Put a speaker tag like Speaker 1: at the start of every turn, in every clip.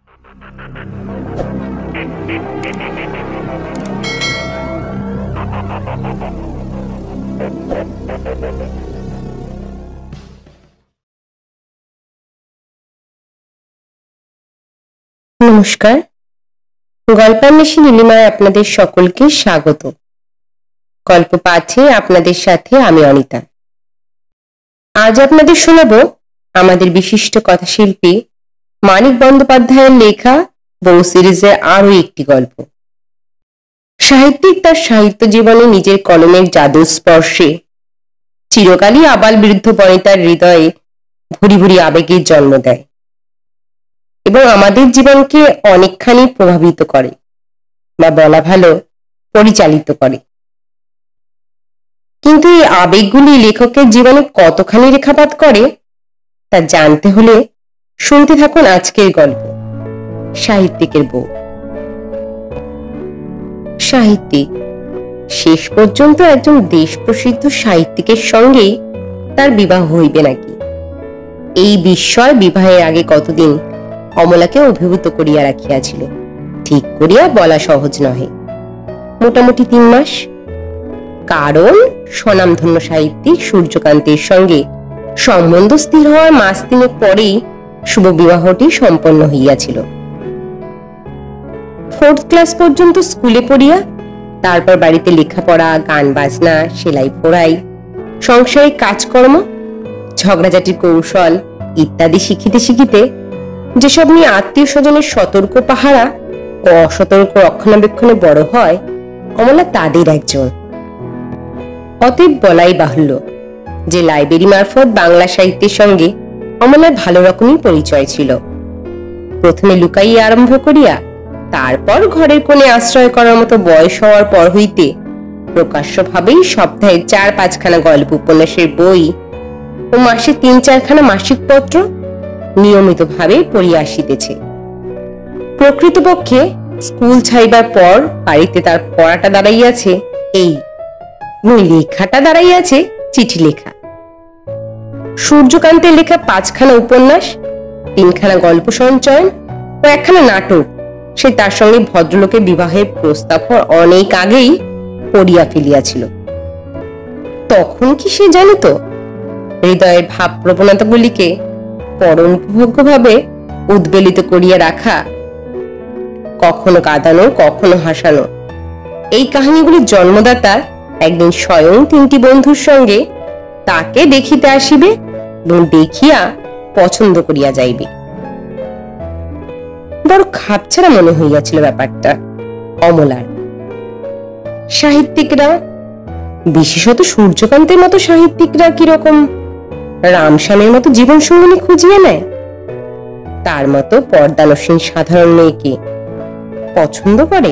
Speaker 1: নমস্কার, গল্পান্বেষী নীলিমায় আপনাদের সকলকে স্বাগত। গল্প পাঠে আপনাদের সাথে আমি অনিতা। আজ আপনাদের শোনাব আমাদের বিশিষ্ট কথাশিল্পী মানিক বন্দ্যোপাধ্যায়ের লেখা বউ সিরিজের আরো একটি গল্প। সাহিত্যিক তার সাহিত্য জীবনে নিজের কলমের জাদুর স্পর্শে চিরকালই আবাল বৃদ্ধ বনিতার হৃদয়ে ভুরি ভুরি আবেগের জন্ম দেয় এবং আমাদের জীবনকে অনেকখানি প্রভাবিত করে, বা বলা ভালো পরিচালিত করে। কিন্তু এই আবেগগুলি লেখকের জীবনে কতখানি রেখাপাত করে তা জানতে হলে শুনতে থাকুন আজকের গল্প, সাহিত্যিকের বউ। সাহিত্যিক শেষ পর্যন্ত একজন দেশ প্রসিদ্ধ সাহিত্যিকের সঙ্গেই তার বিবাহ হইবে নাকি, এই বিস্ময় বিবাহের আগে কতদিন অমলাকে অভিভূত করিয়া রাখিয়াছিল ঠিক করিয়া বলা সহজ নহে। মোটামুটি 3 মাস। কারণ স্বনামধন্য সাহিত্যিক সূর্যকান্তের সঙ্গে সম্বন্ধ স্থির হওয়ার মাস 3 পরেই শুভ বিবাহটি সম্পন্ন হইয়াছিল। 4th ক্লাস পর্যন্ত স্কুলে পড়িয়া তারপর বাড়িতে লেখাপড়া, গান বাজনা, সেলাই পড়াই, সংসারিক কাজকর্ম, ঝগড়াঝাটির কৌশল ইত্যাদি শিখিতে শিখিতে যেসব নিয়ে আত্মীয় স্বজনের সতর্ক পাহারা ও অসতর্ক রক্ষণাবেক্ষণে বড় হয়, অমলা তাদের একজন। অতএব বলাই বাহুল্য যে লাইব্রেরি মারফত বাংলা সাহিত্যের সঙ্গে অমলার ভালো রকমই পরিচয় ছিল। প্রথমে লুকাইয়া আরম্ভ করিয়া তারপর ঘরের কোণে আশ্রয় করার মতো বয়স হওয়ার পর হইতে প্রকাশ্যভাবেই সপ্তাহে 4-5 খানা গল্প উপন্যাসের বই ও মাসে 3-4 খানা মাসিক পত্র নিয়মিত ভাবে পড়িয়া আসিতেছে। প্রকৃতপক্ষে স্কুল ছাড়িবার পর বাড়িতে তার পড়াটা দাঁড়াইয়াছে এই, লেখাটা দাঁড়াইয়াছে চিঠি লেখা। সূর্যকান্তের লেখা 5 খানা উপন্যাস, 3 খানা গল্প সঞ্চয়ন ও 1 খানা নাটক সে তার সঙ্গে ভদ্রলোকের বিবাহের প্রস্তাব অনেক আগেই পড়িয়া ফেলিয়াছিল। তখন কি সে জানিত হৃদয়ের ভাব প্রবণতাগুলিকে পরমভোগ্যভাবে উদ্বেলিত করিয়া রাখা, কখনো কাঁদানো কখনো হাসানো, এই কাহিনীগুলির জন্মদাতা একদিন স্বয়ং 3টি বন্ধুর সঙ্গে তাকে দেখিতে আসিবে এবং দেখিয়া পছন্দ করিয়া যাইবে। বড় খাপছাড়া মনে হইয়াছিল ব্যাপারটা অমলার। সাহিত্যিকরা, বিশেষত সূর্যকান্তের মতো সাহিত্যিকরা কিরকম রামস্বামীর মতো জীবন সঙ্গিনী খুঁজিয়ে নেয়, তার মতো পর্দানসীন সাধারণ মেয়েকে পছন্দ করে।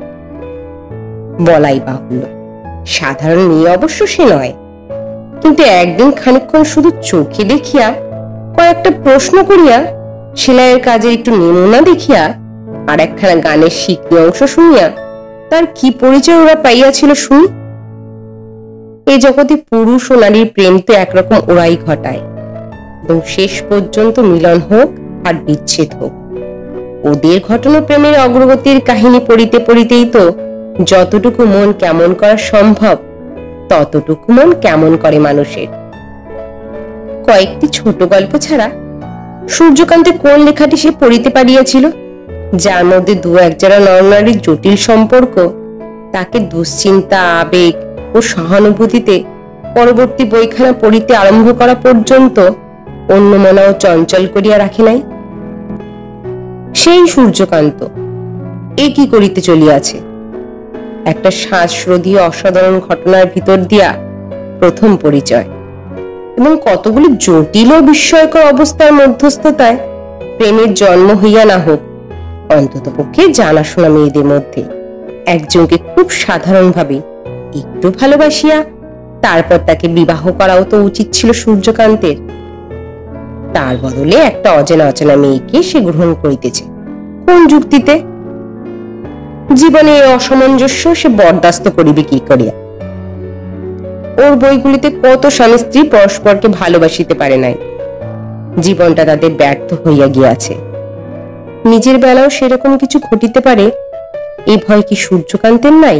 Speaker 1: বলাই বাহুল্য সাধারণ মেয়ে অবশ্য সে নয়, কিন্তু একদিন খানিকক্ষণ শুধু চোখে দেখিয়া, কয়েকটা প্রশ্ন করিয়া, সেলাইয়ের কাজের একটু নমুনা দেখিয়া আর 1 খানা গানের শিখি অংশ শুনিয়া তার কি পরিচয় ওরা পাইয়াছিল শুনি। এ জগতে পুরুষ ও নারীর প্রেম তো একরকম ওরাই ঘটায় এবং শেষ পর্যন্ত মিলন হোক আর বিচ্ছেদ হোক, ওদের ঘটনা প্রেমের অগ্রগতির কাহিনী পড়িতে পড়িতেই তো যতটুকু মন কেমন করা সম্ভব ততটুকু মন কেমন করে মানুষের। কয়েকটি ছোট গল্প ছাড়া সূর্যকান্তের কোন লেখাটি সে পড়িতে পারিয়াছিল যার মধ্যে 2-1 যারা নরনারীর জটিল সম্পর্ক তাকে দুশ্চিন্তা, আবেগ ও সহানুভূতিতে পরবর্তী বইখানা পড়িতে আরম্ভ করা পর্যন্ত অন্য মনাও চঞ্চল করিয়া রাখে নাই? সেই সূর্যকান্ত এ কি করিতে চলিয়াছে? একটা শ্বাসরোধী অসাধারণ ঘটনার ভিতর দিয়া প্রথম পরিচয় এবং কতগুলি জটিল ও বিস্ময়কর অবস্থার মধ্যস্থতায় প্রেমের জন্ম হইয়া না হোক, অন্ততপক্ষে জানাশোনা মেয়েদের মধ্যে একজনকে খুব সাধারণভাবে একটু ভালোবাসিয়া তারপর তাকে বিবাহ করাও তো উচিত ছিল সূর্যকান্তের। তার বদলে একটা অজানা অচেনা মেয়েকে সে গ্রহণ করিতেছে কোন যুক্তিতে? জীবনে এই অসামঞ্জস্য সে বরদাস্ত করিবে কি করিয়া? ওর বইগুলিতে কত স্বামী স্ত্রী পরস্পরকে ভালোবাসিতে পারে নাই, জীবনটা তাদের ব্যর্থ হইয়া গিয়াছে। নিজের বেলাও সেরকম কিছু ঘটিতে পারে, এই ভয় কি সূর্যকান্তের নাই?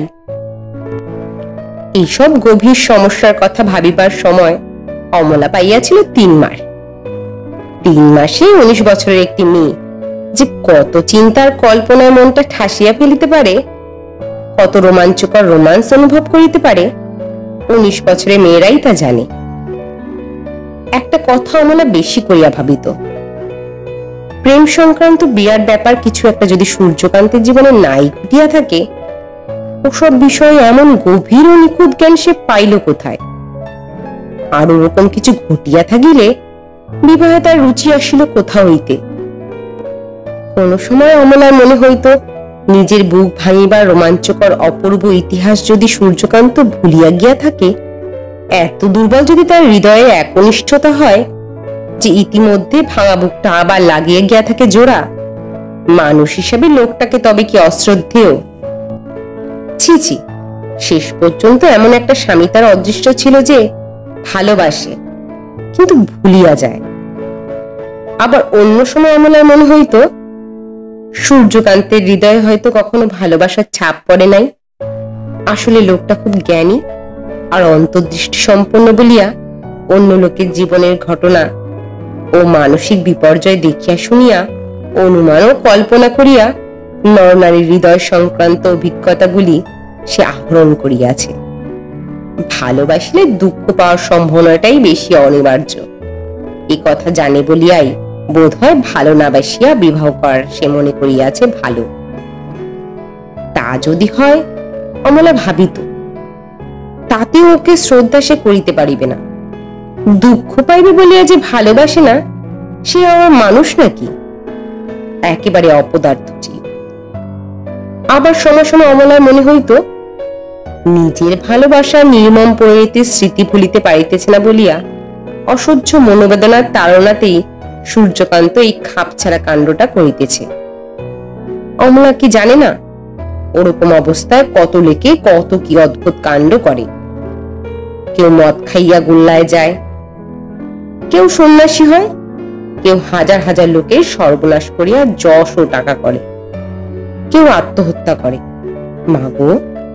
Speaker 1: এইসব গভীর সমস্যার কথা ভাবিবার সময় অমলা পাইয়াছিল 3 মাস। 3 মাসে 19 বছরের একটি মেয়ে যে কত চিন্তার কল্পনায় মনটা ঠাসিয়া ফেলিতে পারে, কত রোমাঞ্চকর রোমান্স অনুভব করিতে পারে, 19 বছরের মেয়েরাই তা জানে। একটা কথা অমলা বেশি করিয়া ভাবিত, প্রেম সংক্রান্ত বিরাট ব্যাপার কিছু একটা যদি সূর্যকান্তের জীবনে নাই ঘটিয়া থাকে, ওসব বিষয়ে এমন গভীর ও নিখুঁত জ্ঞান সে পাইল কোথায়? আর ওরকম কিছু ঘটিয়া থাকিলে বিবাহে তার রুচি আসিল কোথা হইতে? কোন সময় অমলার মনে হইত, নিজের বুক ভাঙিবার রোমাঞ্চকর অপূর্ব ইতিহাস যদি সূর্যকান্ত ভুলিয়া গিয়া থাকে, এত দুর্বল যদি তার হৃদয়ে একনিষ্ঠতা হয় যে ইতিমধ্যে ভাঙা বুকটা আবার লাগিয়ে গিয়া থাকে জোড়া, মানুষ হিসাবে লোকটাকে তবে কি অশ্রদ্ধেয়? ছি ছি, শেষ পর্যন্ত এমন একটা স্বামী তার অদৃষ্ট ছিল যে ভালোবাসে কিন্তু ভুলিয়া যায়। আবার অন্য সময় অমলার মনে হইত, সূর্যকান্তের হৃদয়ে হয়তো কখনো ভালোবাসার ছাপ পড়ে নাই, আসলে লোকটা খুব জ্ঞানী আর অন্তর্দৃষ্টি সম্পন্ন বলিয়া অন্য লোকের জীবনের ঘটনা ও মানসিক বিপর্যয় দেখিয়া শুনিয়া অনুমান ও কল্পনা করিয়া নরনারীর হৃদয় সংক্রান্ত অভিজ্ঞতাগুলি সে আহরণ করিয়াছে। ভালোবাসলে দুঃখ পাওয়ার সম্ভাবনাটাই বেশি অনিবার্য, এই কথা জানে বলিয়াই বোধ হয় ভালো না বাসিয়া বিবাহ করার সে মনে করিয়াছে ভালো। তা যদি হয়, অমলা ভাবিত, তাতে ওকে শ্রদ্ধা সে করিতে পারিবে না। দুঃখ পাইবে বলিয়া যে ভালোবাসে না, সে আমার মানুষ নাকি? একেবারে অপদার্থ জীব। আবার সময় সময় অমলার মনে হইত, নিজের ভালোবাসা নির্মম পরিণতির স্মৃতি ভুলিতে পারিতেছে না বলিয়া অসহ্য মনোবেদনার তাড়নাতেই সূর্যকান্ত এই খাপছাড়া কাণ্ডটা করিতেছে। অমলা কি জানে না, ওরকম অবস্থায় কত লোকে কত কি অদ্ভুত কাণ্ড করে। কেউ মদ খাইয়া গোল্লায় যায়, কেউ সন্ন্যাসী হয়, কেউ হাজার হাজার লোকের সর্বনাশ করিয়া যশ ও টাকা করে, কেউ আত্মহত্যা করে। মাগো,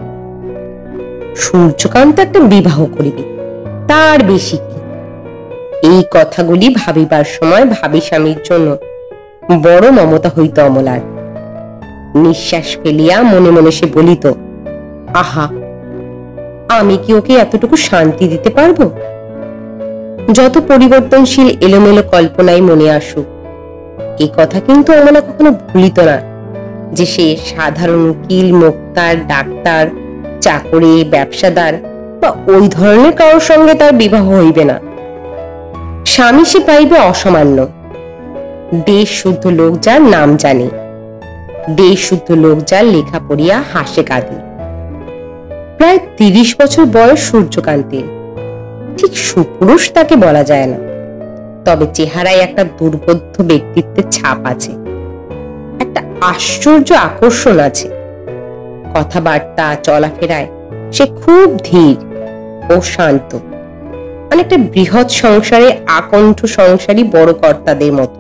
Speaker 1: সূর্যকান্ত একটা বিবাহ করিবে, তার বেশি কি? এই কথাগুলি ভাবিবার সময় ভাবি স্বামীর জন্য বড় মমতা হইত অমলার। নিঃশ্বাস ফেলিয়া মনে মনে সে বলিত, আহা, আমি কি ওকে এতটুকু শান্তি দিতে পারবো? যত পরিবর্তনশীল এলোমেলো কল্পনায় মনে আসুক, এই কথা কিন্তু অমলা কখনো ভুলিত না যে সে সাধারণ উকিল, মোক্তার, ডাক্তার, চাকরি, ব্যবসাদার বা ওই ধরনের কারোর সঙ্গে তার বিবাহ হইবে না। স্বামী সে পাইবে অসামান্য, দেশ শুদ্ধ লোক যার নাম জানে, দেশ শুদ্ধ লোক যার লেখা পড়িয়া হাসে কাঁদে। প্রায় 30 বছর বয়স সূর্যকান্তের, ঠিক সুপুরুষ তাকে বলা যায় না, তবে চেহারায় একটা দুর্বোধ্য ব্যক্তিত্বের ছাপ আছে, একটা আশ্চর্য আকর্ষণ আছে। কথাবার্তা চলাফেরায় সে খুব ধীর ও শান্ত, অনেকটা বৃহৎ সংসারে আকণ্ঠ সংসারী বড় কর্তাদের মতো।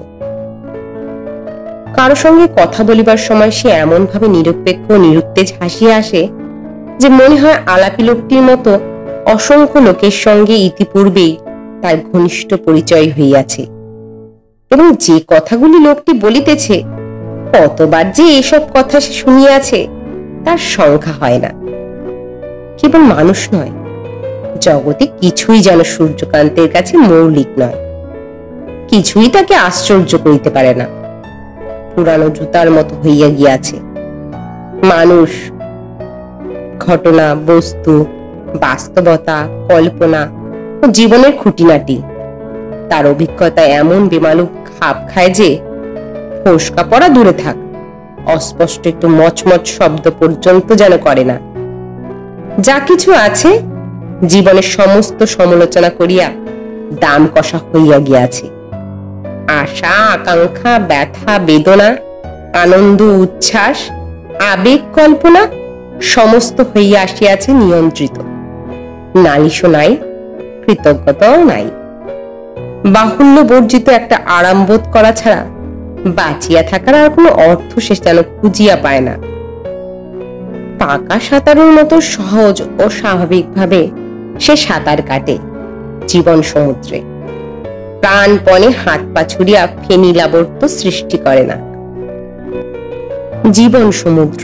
Speaker 1: কারো সঙ্গে কথা বলিবার সময় সে এমন ভাবে নিরপেক্ষ নিরুত্তেজ হাসিয়া আসে যে মনে হয় আলাপি লোকটির মতো অসংখ্য লোকের সঙ্গে ইতিপূর্বেই তার ঘনিষ্ঠ পরিচয় হইয়াছে, এবং যে কথাগুলি লোকটি বলিতেছে, কতবার যে এসব কথা সে শুনিয়াছে তার সংখ্যা হয় না। কেবল মানুষ নয়, জগতে কিছুই যেন সূর্যকান্তের কাছে মৌলিক নয়, কিছুই তাকে আশ্চর্য করিতে পারে না, পুরানো জুতার মতো হইয়া গিয়াছে। মানুষ, ঘটনা, বস্তু, বাস্তবতা, কল্পনা ও জীবনের খুঁটিনাটি তার অভিজ্ঞতা এমন বেমালুম খাপ খায় যে ফোসকা পড়া দূরে থাক, অস্পষ্ট একটু মচমচ শব্দ পর্যন্ত যেন করে না। যা কিছু আছে জীবনের সমস্ত সমালোচনা করিয়া দাম কষা হইয়া গিয়াছে। আশা, আকাঙ্ক্ষা, ব্যথা, বেদনা, আনন্দ, উচ্ছ্বাস, আবেগ, কল্পনা সমস্ত হইয়া আসিয়াছে নিয়ন্ত্রিত। নালিশও নাই, কৃতজ্ঞতাও নাই। বাহুল্য বর্জিত একটা আরামবোধ করা ছাড়া বাঁচিয়া থাকার আর কোনো অর্থ সে যেন খুঁজিয়া পায় না। পাকা সাঁতারুর মতো সহজ ও স্বাভাবিকভাবে সে সাঁতার কাটে জীবন সমুদ্রে, প্রাণপণে হাত পা ছুড়িয়া ফেনিলাবর্ত সৃষ্টি করে না। জীবন সমুদ্র।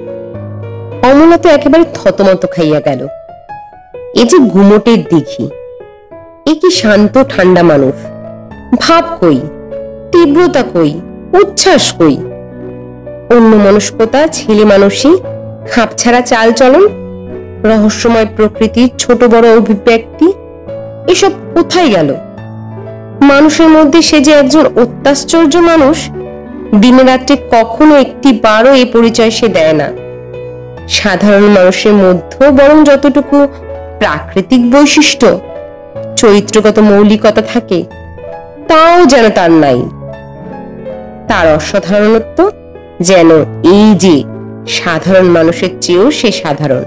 Speaker 1: অমলা তো একেবারে থতমত খাইয়া গেল। এ যে গুমটের দিঘি, এ কি শান্ত ঠান্ডা মানুষ, ভাব কই, তীব্রতা কই, উচ্ছ্বাস কই, অন্য মনস্কতা, ছেলে মানুষই খাপছাড়া চাল চলন, রহস্যময় প্রকৃতির ছোট বড় অভিব্যক্তি, এসব কোথায় গেল? মানুষের মধ্যে সে যে একজন অত্যাশ্চর্য মানুষ, দিনে রাত্রে কখনো একটি বারও এ পরিচয় সে দেয় না। সাধারণ মানুষের মধ্যেও বরং যতটুকু প্রাকৃতিক বৈশিষ্ট্য, চরিত্রগত মৌলিকতা থাকে, তাও যেন তার নাই। তার অসাধারণত্ব যেন এই যে সাধারণ মানুষের চেয়েও সে সাধারণ।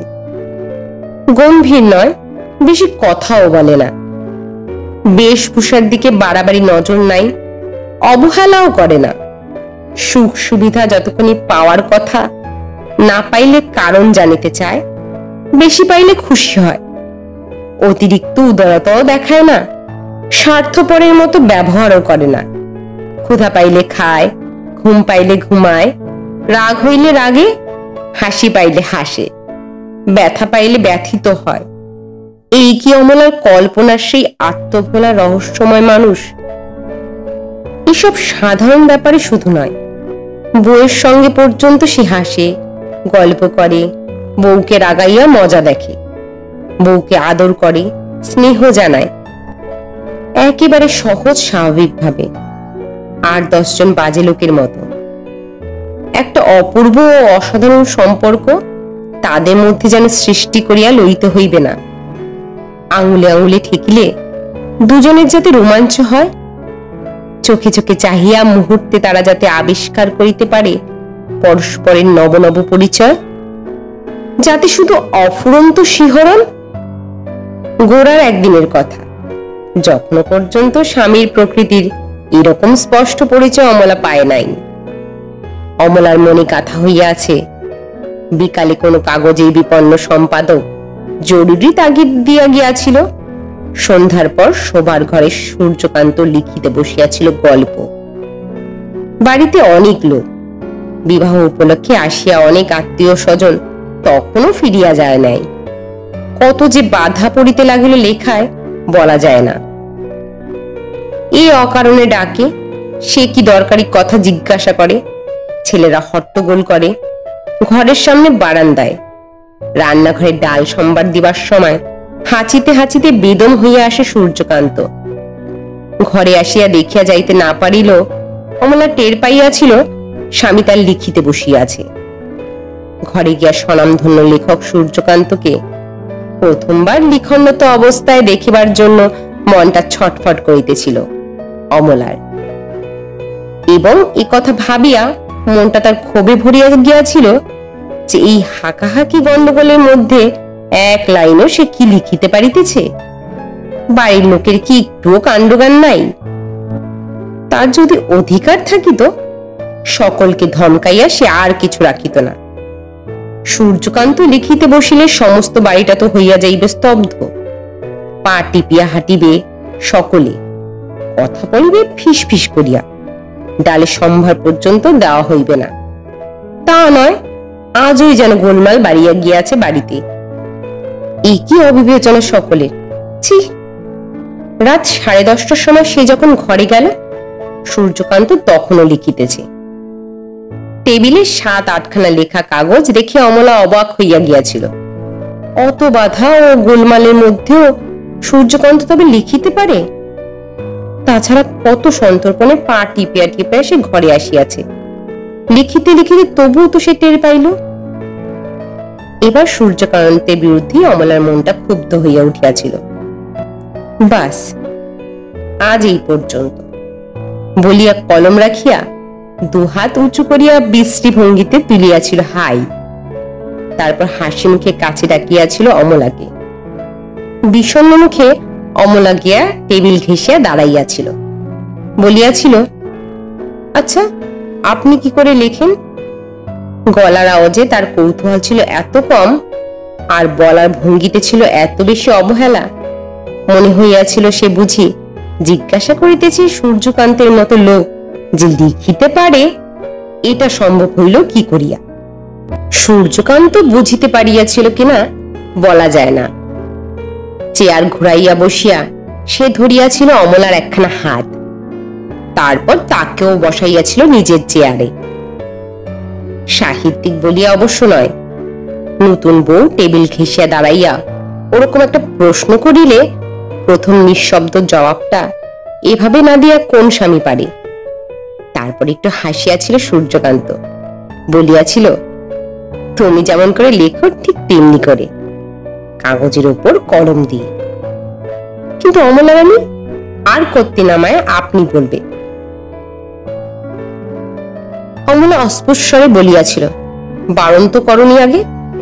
Speaker 1: গম্ভীর নয়, বেশি কথাও বলে না, বেশভূষার দিকে বাড়াবাড়ি নজর নাই, অবহেলাও করে না। সুখ সুবিধা যতখানি পাওয়ার কথা, না পাইলে কারণ জানিতে চায়, বেশি পাইলে খুশি হয়। অতিরিক্ত উদারতাও দেখায় না, স্বার্থপরের মতো ব্যবহারও করে না। ক্ষুধা পাইলে খায়, ঘুম পাইলে ঘুমায়, রাগ হইলে রাগে, হাসি পাইলে হাসে, ব্যথা পাইলে ব্যথিত হয়। এই কি অমলার কল্পনার সেই আত্মভোলা রহস্যময় মানুষ? এসব সাধারণ ব্যাপারে শুধু নয়, বউয়ের সঙ্গে পর্যন্ত সে হাসে, গল্প করে, বউকে রাগাইয়া মজা দেখে, বউকে আদর করে, স্নেহ জানায়, একেবারে সহজ স্বাভাবিকভাবে, ৮-১০ জন বাজে লোকের মতো। একটা অপূর্ব ও অসাধারণ সম্পর্ক তাদের মধ্যে যেন সৃষ্টি করিয়া লইতে হইবে না। আঙুলে আঙুলে ঠেকিলে দুজনের যাতে রোমাঞ্চ হয়, চোখে চোখে চাহিয়া মুহূর্তে তারা যাতে আবিষ্কার করিতে পারে পরস্পরের নব নব পরিচয়, যাতে শুধু অফুরন্ত শিহরণ। গোড়ার একদিনের কথা, যখন পর্যন্ত স্বামীর প্রকৃতির এরকম স্পষ্ট পরিচয় অমলা পায় নাই। অমলার মনে কাথা হইয়া আছে, বিকালে কোনো কাগজে বিপন্ন সম্পাদক জরুরি তাগিদ দিয়া গিয়াছিল, সন্ধ্যার পর শোবার ঘরে সূর্যকান্ত লিখিতে বসিয়াছিল গল্প। বাড়িতে অনেক লোক, বিবাহ উপলক্ষে আসিয়া অনেক আত্মীয় স্বজন তখনও ফিরিয়া যায় নাই। কত যে বাধা পড়িতে লাগিল লেখায় বলা যায় না। এই অকারণে ডাকে, সে কি দরকারি কথা জিজ্ঞাসা করে, ছেলেরা হট্টগোল করে, ঘরের সামনে বারান্দায়, রান্নাঘরে ডাল সম্বার দিবার সময় হাঁচিতে হাঁচিতে বেদম হইয়া আসে সূর্যকান্ত। ঘরে আসিয়া দেখিয়া যাইতে না পারিল অমলা টের পাইয়াছিল স্বামী তার লিখিতে বসিয়াছে। ঘরে গিয়া স্বনামধন্য লেখক সূর্যকান্তকে প্রথমবার লিখনরত অবস্থায় দেখিবার জন্য মনটা ছটফট করিতেছিল অমলার, এবং এ কথা ভাবিয়া মনটা তার ক্ষোভে ভরিয়া গিয়াছিল যে এই হাকাহাকি গন্ডগোলের মধ্যে এক লাইনও সে কি লিখিতে পারিতেছে। বাড়ির লোকের কি একটুও কাণ্ডজ্ঞান নাই? তার যদি অধিকার থাকিত সকলকে ধমকাইয়া সে আর কিছু রাখিত না। সূর্যকান্ত লিখিতে বসিলে সমস্ত বাড়িটা তো হইয়া যাইবে স্তব্ধ। পা টিপিয়া হাঁটিবে সকলে, কথা বলিবে ফিস ফিস করিয়া, ডালে সম্ভার পর্যন্ত দেওয়া হইবে না। তা নয়, আজই যেন গোলমাল বাড়িয়া গিয়াছে বাড়িতে। একই অবিবেচনা সকলের। ছি! রাত 10:30টার সময় সে যখন ঘরে গেল, সূর্যকান্ত তখনও লিখিতেছে। টেবিলে 7-8খানা লেখা কাগজ রেখে অমলা অবাক হইয়া গিয়াছিল। অত বাধা ও গোলমালের মধ্যেও সূর্যকান্ত তবে লিখিতে পারে? তাছাড়া কত সন্তর্পণে পা টিপিয়া টিপিয়া সে ঘরে আসিয়াছে। লিখিতে লিখিতে তবুও তো সে টের পাইল। এবার সূর্যকান্তের বিরুদ্ধে অমলার মনটা ক্ষুব্ধ হইয়া উঠিয়াছিল। বাস, আজ এই পর্যন্ত বলিয়া কলম রাখিয়া দুহাত উঁচু করিয়া বিশ্রী ভঙ্গিতে তুলিয়াছিল হাই। তারপর হাসি মুখে কাছে ডাকিয়াছিল অমলাকে। বিষণ্ণ মুখে অমলা গিয়া টেবিল ঘেঁষিয়া দাঁড়াইয়াছিল, বলিয়াছিল, আচ্ছা, আপনি কি করে লেখেন? গলার আওয়াজে তার কৌতূহল ছিল এত কম, আর বলার ভঙ্গিতে ছিল এত বেশি অবহেলা, মনে হইয়াছিল সে বুঝি জিজ্ঞাসা করিতেছে সূর্যকান্তের মতো লোক যে লিখিতে পারে, এটা সম্ভব হইল কি করিয়া। সূর্যকান্ত বুঝিতে পারিয়াছিল কিনা বলা যায় না। চেয়ার ঘুরাইয়া বসিয়া সে ধরিয়াছিল অমলার একখানা হাত, তারপর তাকেও বসাইয়াছিল নিজের চেয়ারে। সাহিত্যিক বলিয়া অবশ্য নয়, নতুন বউ টেবিল ঘেঁষিয়া দাঁড়াইয়া ওরকম একটা প্রশ্ন করিলে প্রথম নিঃশব্দ জবাবটা এভাবে না দিয়া কোন স্বামী পারে। তারপর একটু হাসিয়াছিল সূর্যকান্ত, বলিয়াছিল, তুমি যেমন করে লেখো ঠিক তেমনি করে, কাগজের উপর কলম দিয়ে। কিন্তু অমলা রানী আর করতে নামায় আপনি বলবে। অমলা অস্পষ্টস্বরে বলিয়াছিল, বারণ তো করনি আগে।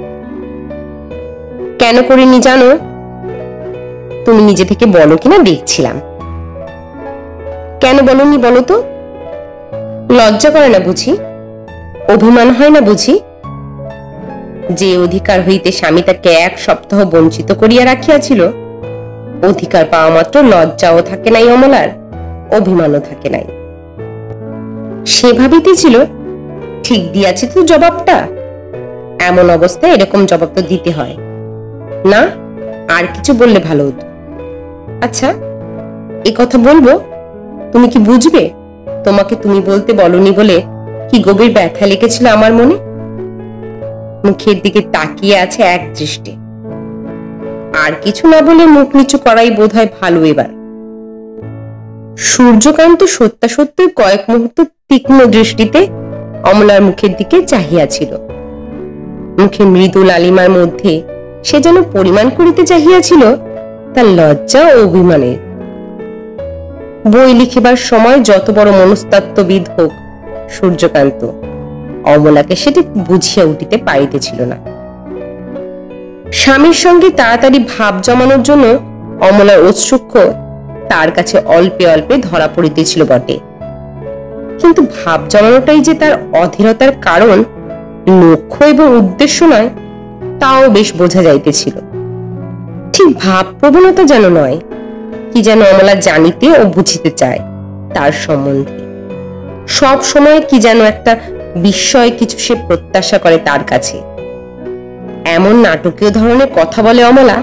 Speaker 1: কেন করিনি জানো? তুমি নিজে থেকে বলো কিনা দেখছিলাম। কেন বলনি বলো তো? লজ্জা করে না বুঝি? অভিমান হয় না বুঝি? যে অধিকার হইতে স্বামী তাকে 1 সপ্তাহ বঞ্চিত করিয়া রাখিয়াছিল, অধিকার পাওয়া মাত্র লজ্জাও থাকে নাই অমলার, অভিমানও থাকে নাই। সে ভাবিতেছিল, ঠিক দিয়াছে তো জবাবটা, এমন অবস্থায় এরকম জবাব তো দিতে হয় না, আর কিছু বললে ভালো হতো। আচ্ছা, এ কথা বলবো, তুমি কি বুঝবে? তোমাকে তুমি বলতে বলনি বলে কি গভীর ব্যথা লেগেছিল আমার মনে। মুখের দিকে তাকিয়ে আছে এক দৃষ্টে, আর কিছু না বলে মুখ নিচু করাই বোধ হয় ভালো। এবার সূর্যকান্ত সত্যাসত্যই কয়েক মুহূর্ত তীক্ষ্ণ দৃষ্টিতে অমলার মুখের দিকে চাহিয়াছিল। মুখে মৃদু লালিমার মধ্যে সে যেন পরিমাণ করিতে চাহিয়াছিল তার লজ্জা ও অভিমানের। বই লিখিবার সময় যত বড় মনস্তাত্ত্ববিদ হোক সূর্যকান্ত, অমলাকে সেটি বুঝিয়া উঠিতে পারিতেছিল না। স্বামীর সঙ্গে তাড়াতাড়ি ভাব জমানোর জন্য অমলার ঔৎসুক্য তার কাছে অল্পে অল্পে ধরা পড়িতেছিল বটে, কিন্তু ভাব জমানোটাই যে তার অধীরতার কারণ, লক্ষ্য এবং উদ্দেশ্য নয়, তাও বেশ বোঝা যাইতেছিল। ঠিক ভাব প্রবণতা যেন নয়, কি যেন অমলা জানিতে ও বুঝিতে চায় তার সম্বন্ধে। সব সময় কি যেন একটা বিস্ময় কিছু সে প্রত্যাশা করে তার কাছে। এমন নাটকীয় ধরনের কথা বলে অমলা,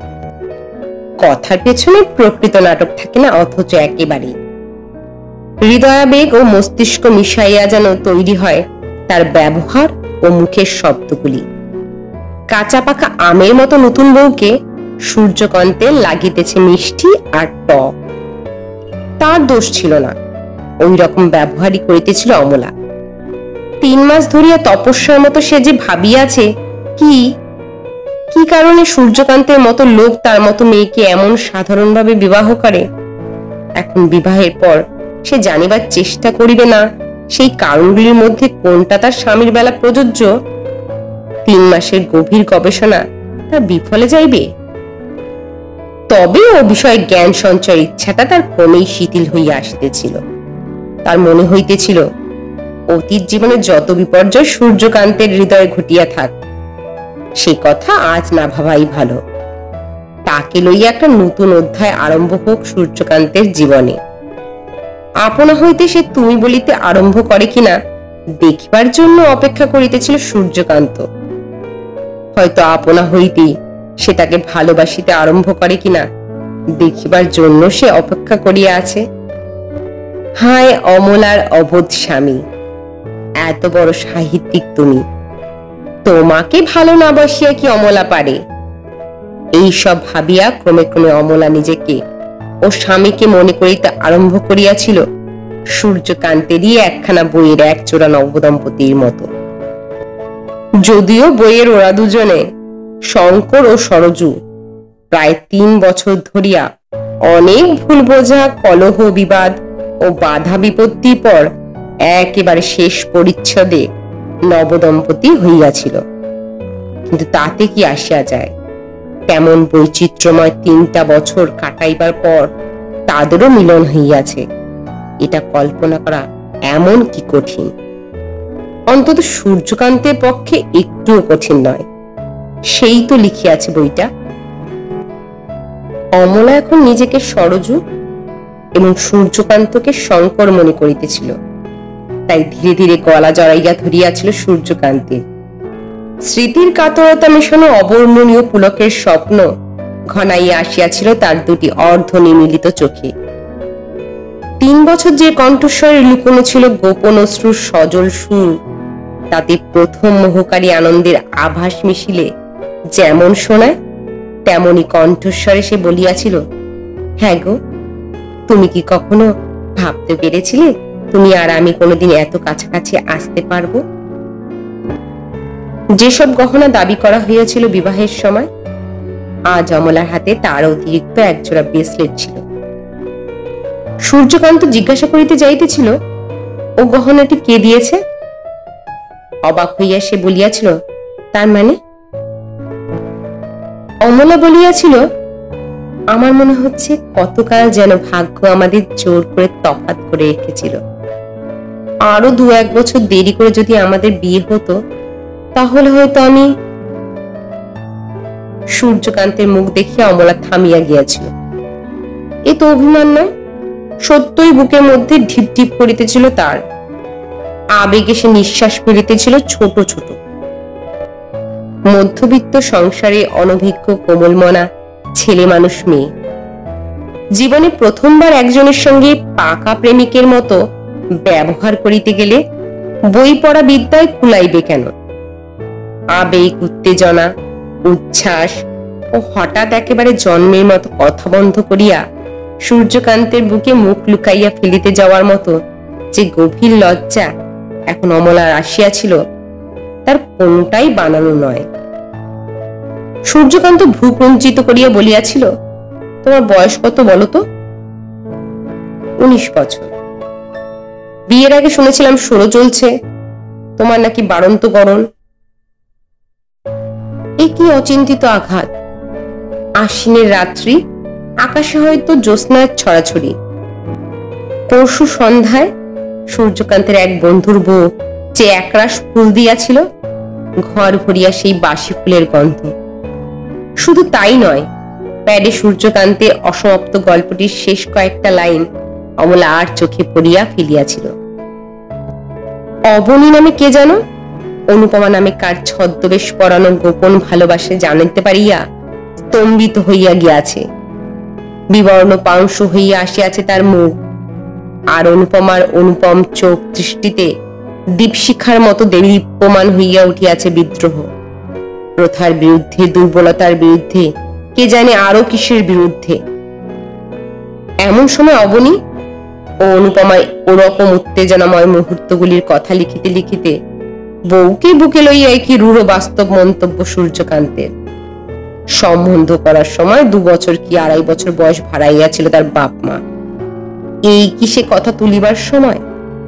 Speaker 1: কথার পেছনে প্রকৃত নাটক থাকে না, অথচ একেবারেই হৃদয়াবেগ ও মস্তিষ্ক মিশাইয়া যেন তৈরি হয় তার ব্যবহার ও মুখের শব্দগুলি। কাঁচা পাকা আমের মতো নতুন বউকে সূর্যকান্তের লাগিতেছে মিষ্টি আর টক। তার দোষ ছিল না, ওই রকম ব্যবহারই করিতেছিল অমলা। 3 মাস ধরিয়া তপস্যার মতো সে যে ভাবিয়াছে কি কি কারণে সূর্যকান্তের মতো লোক তার মতো মেয়েকে এমন সাধারণভাবে বিবাহ করে। এখন বিবাহের পর সে জানিবার চেষ্টা করিবে না সেই কারণগুলির মধ্যে কোনটা তার স্বামীর বেলা প্রযোজ্য। 3 মাসের গভীর গবেষণা তার বিফলে যাইবে। তবে ও বিষয়ে জ্ঞান সঞ্চয়ের ইচ্ছাটা তার ক্রমেই শিথিল হইয়া আসিতেছিল। তার মনে হইতেছিল, অতীত জীবনে যত বিপর্যয় সূর্যকান্তের হৃদয়ে ঘটিয়া থাক, সে কথা আজ না ভাবাই ভালো। তাকে লইয়া একটা নতুন অধ্যায় আরম্ভ হোক সূর্যকান্তের জীবনে। আপনা হইতে সে তুমি বলিতে আরম্ভ করে কিনা দেখিবার জন্য অপেক্ষা করিতেছিল সূর্যকান্ত। হয়তো আপনা হইতেই সে তাকে ভালোবাসিতে আরম্ভ করে কিনা দেখিবার জন্য সে অপেক্ষা করিয়া আছে। হায় অমলার অবোধ স্বামী, এত বড় সাহিত্যিক তুমি, তোমাকে ভালো না বাসিয়া কি অমলা পারে? এই সব ভাবিয়া ক্রমে ক্রমে অমলা নিজেকে ও স্বামীকে মনে করিতে আরম্ভ করিয়াছিল সূর্যকান্তেরই একখানা বইয়ের 1 জোড়া নবদম্পতির মতো। যদিও বইয়ের ওরা দুজনে, শঙ্কর ও সরজু, প্রায় 3 বছর ধরিয়া অনেক ভুল বোঝা, কলহ, বিবাদ ও বাধা বিপত্তির পর একেবারে শেষ পরিচ্ছদে নবদম্পতি হইয়াছিল। কিন্তু তাতে কি আসিয়া যায়? তেমন বৈচিত্র্যময় 3টা বছর কাটাইবার পর তাদেরও মিলন হইয়াছে, এটা কল্পনা করা এমন কি কঠিন? অন্তত সূর্যকান্তের পক্ষে একটুও কঠিন নয়। সেই তো লিখিয়াছে বইটা। অমলা এখন নিজেকে সরজু এবং সূর্যকান্তকে শঙ্কর মনে করিতেছিল। তাই ধীরে ধীরে গলা জড়াইয়া ধরিয়াছিল সূর্যকান্তের। স্মৃতির কাতরতা মেশানো অবর্ণনীয় পুলকের স্বপ্ন ঘনাইয়া আসিয়াছিল তার দুটি অর্ধ নিমিলিত চোখে। 3 বছর যে কণ্ঠস্বরে লুকোনো ছিল গোপন অশ্রুর সজল সুর, তাতে প্রথম মোহকারী আনন্দের আভাস মিশিলে যেমন শোনায়, তেমনি কণ্ঠস্বরে সে বলিয়াছিল, হ্যাঁ গো, তুমি কি কখনো ভাবতে পেরেছিলে তুমি আর আমি কোনোদিন এত কাছাকাছি আসতে পারবো? যেসব গহনা দাবি করা হয়েছিল বিবাহের সময়, আজ অমলার হাতে তার অতিরিক্ত একজোড়া ব্রেসলেট ছিল। সূর্যকান্ত জিজ্ঞাসা করিতে যাইতেছিল, ও গহনাটি কে দিয়েছে? অবাক হইয়া সে বলিয়াছিল, তার মানে? অমলা বলিয়াছিল, আমার মনে হচ্ছে কতকাল যেন ভাগ্য আমাদের জোর করে তফাৎ করে রেখেছিল। আরো 2-1 বছর দেরি করে যদি আমাদের বিয়ে হতো, তাহলে হয়তো আমি। সূর্যকান্তের মুখ দেখিয়া অমলা থামিয়া গিয়াছিল। এ তো অভিমান নয়, সত্যই বুকের মধ্যে ঢিপ ঢিপ করিতেছিল তার। আবেগে সে নিঃশ্বাস ফেলিতেছিল ছোট ছোট। মধ্যবিত্ত সংসারে অনভিজ্ঞ কোমলমনা ছেলে মানুষ মেয়ে জীবনে প্রথমবার একজনের সঙ্গে পাকা প্রেমিকের মতো ব্যবহার করিতে গেলে বই পড়া বিদ্যায় কুলাইবে কেন? আবেগ, উত্তেজনা, উচ্ছ্বাস ও হঠাৎ একেবারে জন্মের মতো কথা বন্ধ করিয়া সূর্যকান্তের বুকে মুখ লুকাইয়া ফেলিতে যাওয়ার মতো যে গভীর লজ্জা এখন অমলার আসিয়াছিল, তার কোনটাই বানানো নয়। সূর্যকান্ত ভ্রু কুঞ্চিত করিয়া বলিয়াছিল, তোমার বয়স কত বলো তো? 19 বছর। বিয়ের আগে শুনেছিলাম 16 চলছে, তোমার নাকি বাড়ন্ত গড়ন। এ কি অচিন্তিত আঘাত! আশ্বিনের রাত্রি, আকাশে হয়তো জ্যোৎস্নার ছড়াছড়ি। পরশু সন্ধ্যায় সূর্যকান্তের এক বন্ধুর বউ যে একরাশ ফুল দিয়াছিল, ঘর ভরিয়া সেই বাসি ফুলের গন্ধ। শুধু তাই নয়, প্যাডে সূর্যকান্তের অসমাপ্ত গল্পটির শেষ কয়েকটা লাইন অমলা আর চোখে পড়িয়া ফেলিয়াছিল। অবনী নামে কে জানো, অনুপমা নামে কার ছদ্মবেশ পরানো গোপন ভালোবাসে জানিতে পারিয়া স্তম্ভিত হইয়া গিয়াছে। বিবর্ণ পাংশু হইয়া আসিয়াছে তার মুখ, আর অনুপমার অনুপম চোখ দৃষ্টিতে দীপশিখার মতো দীপ্যমান হইয়া উঠিয়াছে বিদ্রোহ। প্রথার বিরুদ্ধে, দুর্বলতার বিরুদ্ধে, কে জানে আরো কিসের বিরুদ্ধে। এমন সময় অবনী ও অনুপমায় ওরকম উত্তেজনাময় মুহূর্তগুলির কথা লিখিতে লিখিতে বউকে বুকে লইয়া কি রূঢ় বাস্তব মন্তব্য সূর্যকান্তের। সম্বন্ধ করার সময় 2 বছর কি 2.5 বছর বয়স ভাড়াইয়াছিল তার বাপ মা। এই কি সে কথা তুলিবার সময়?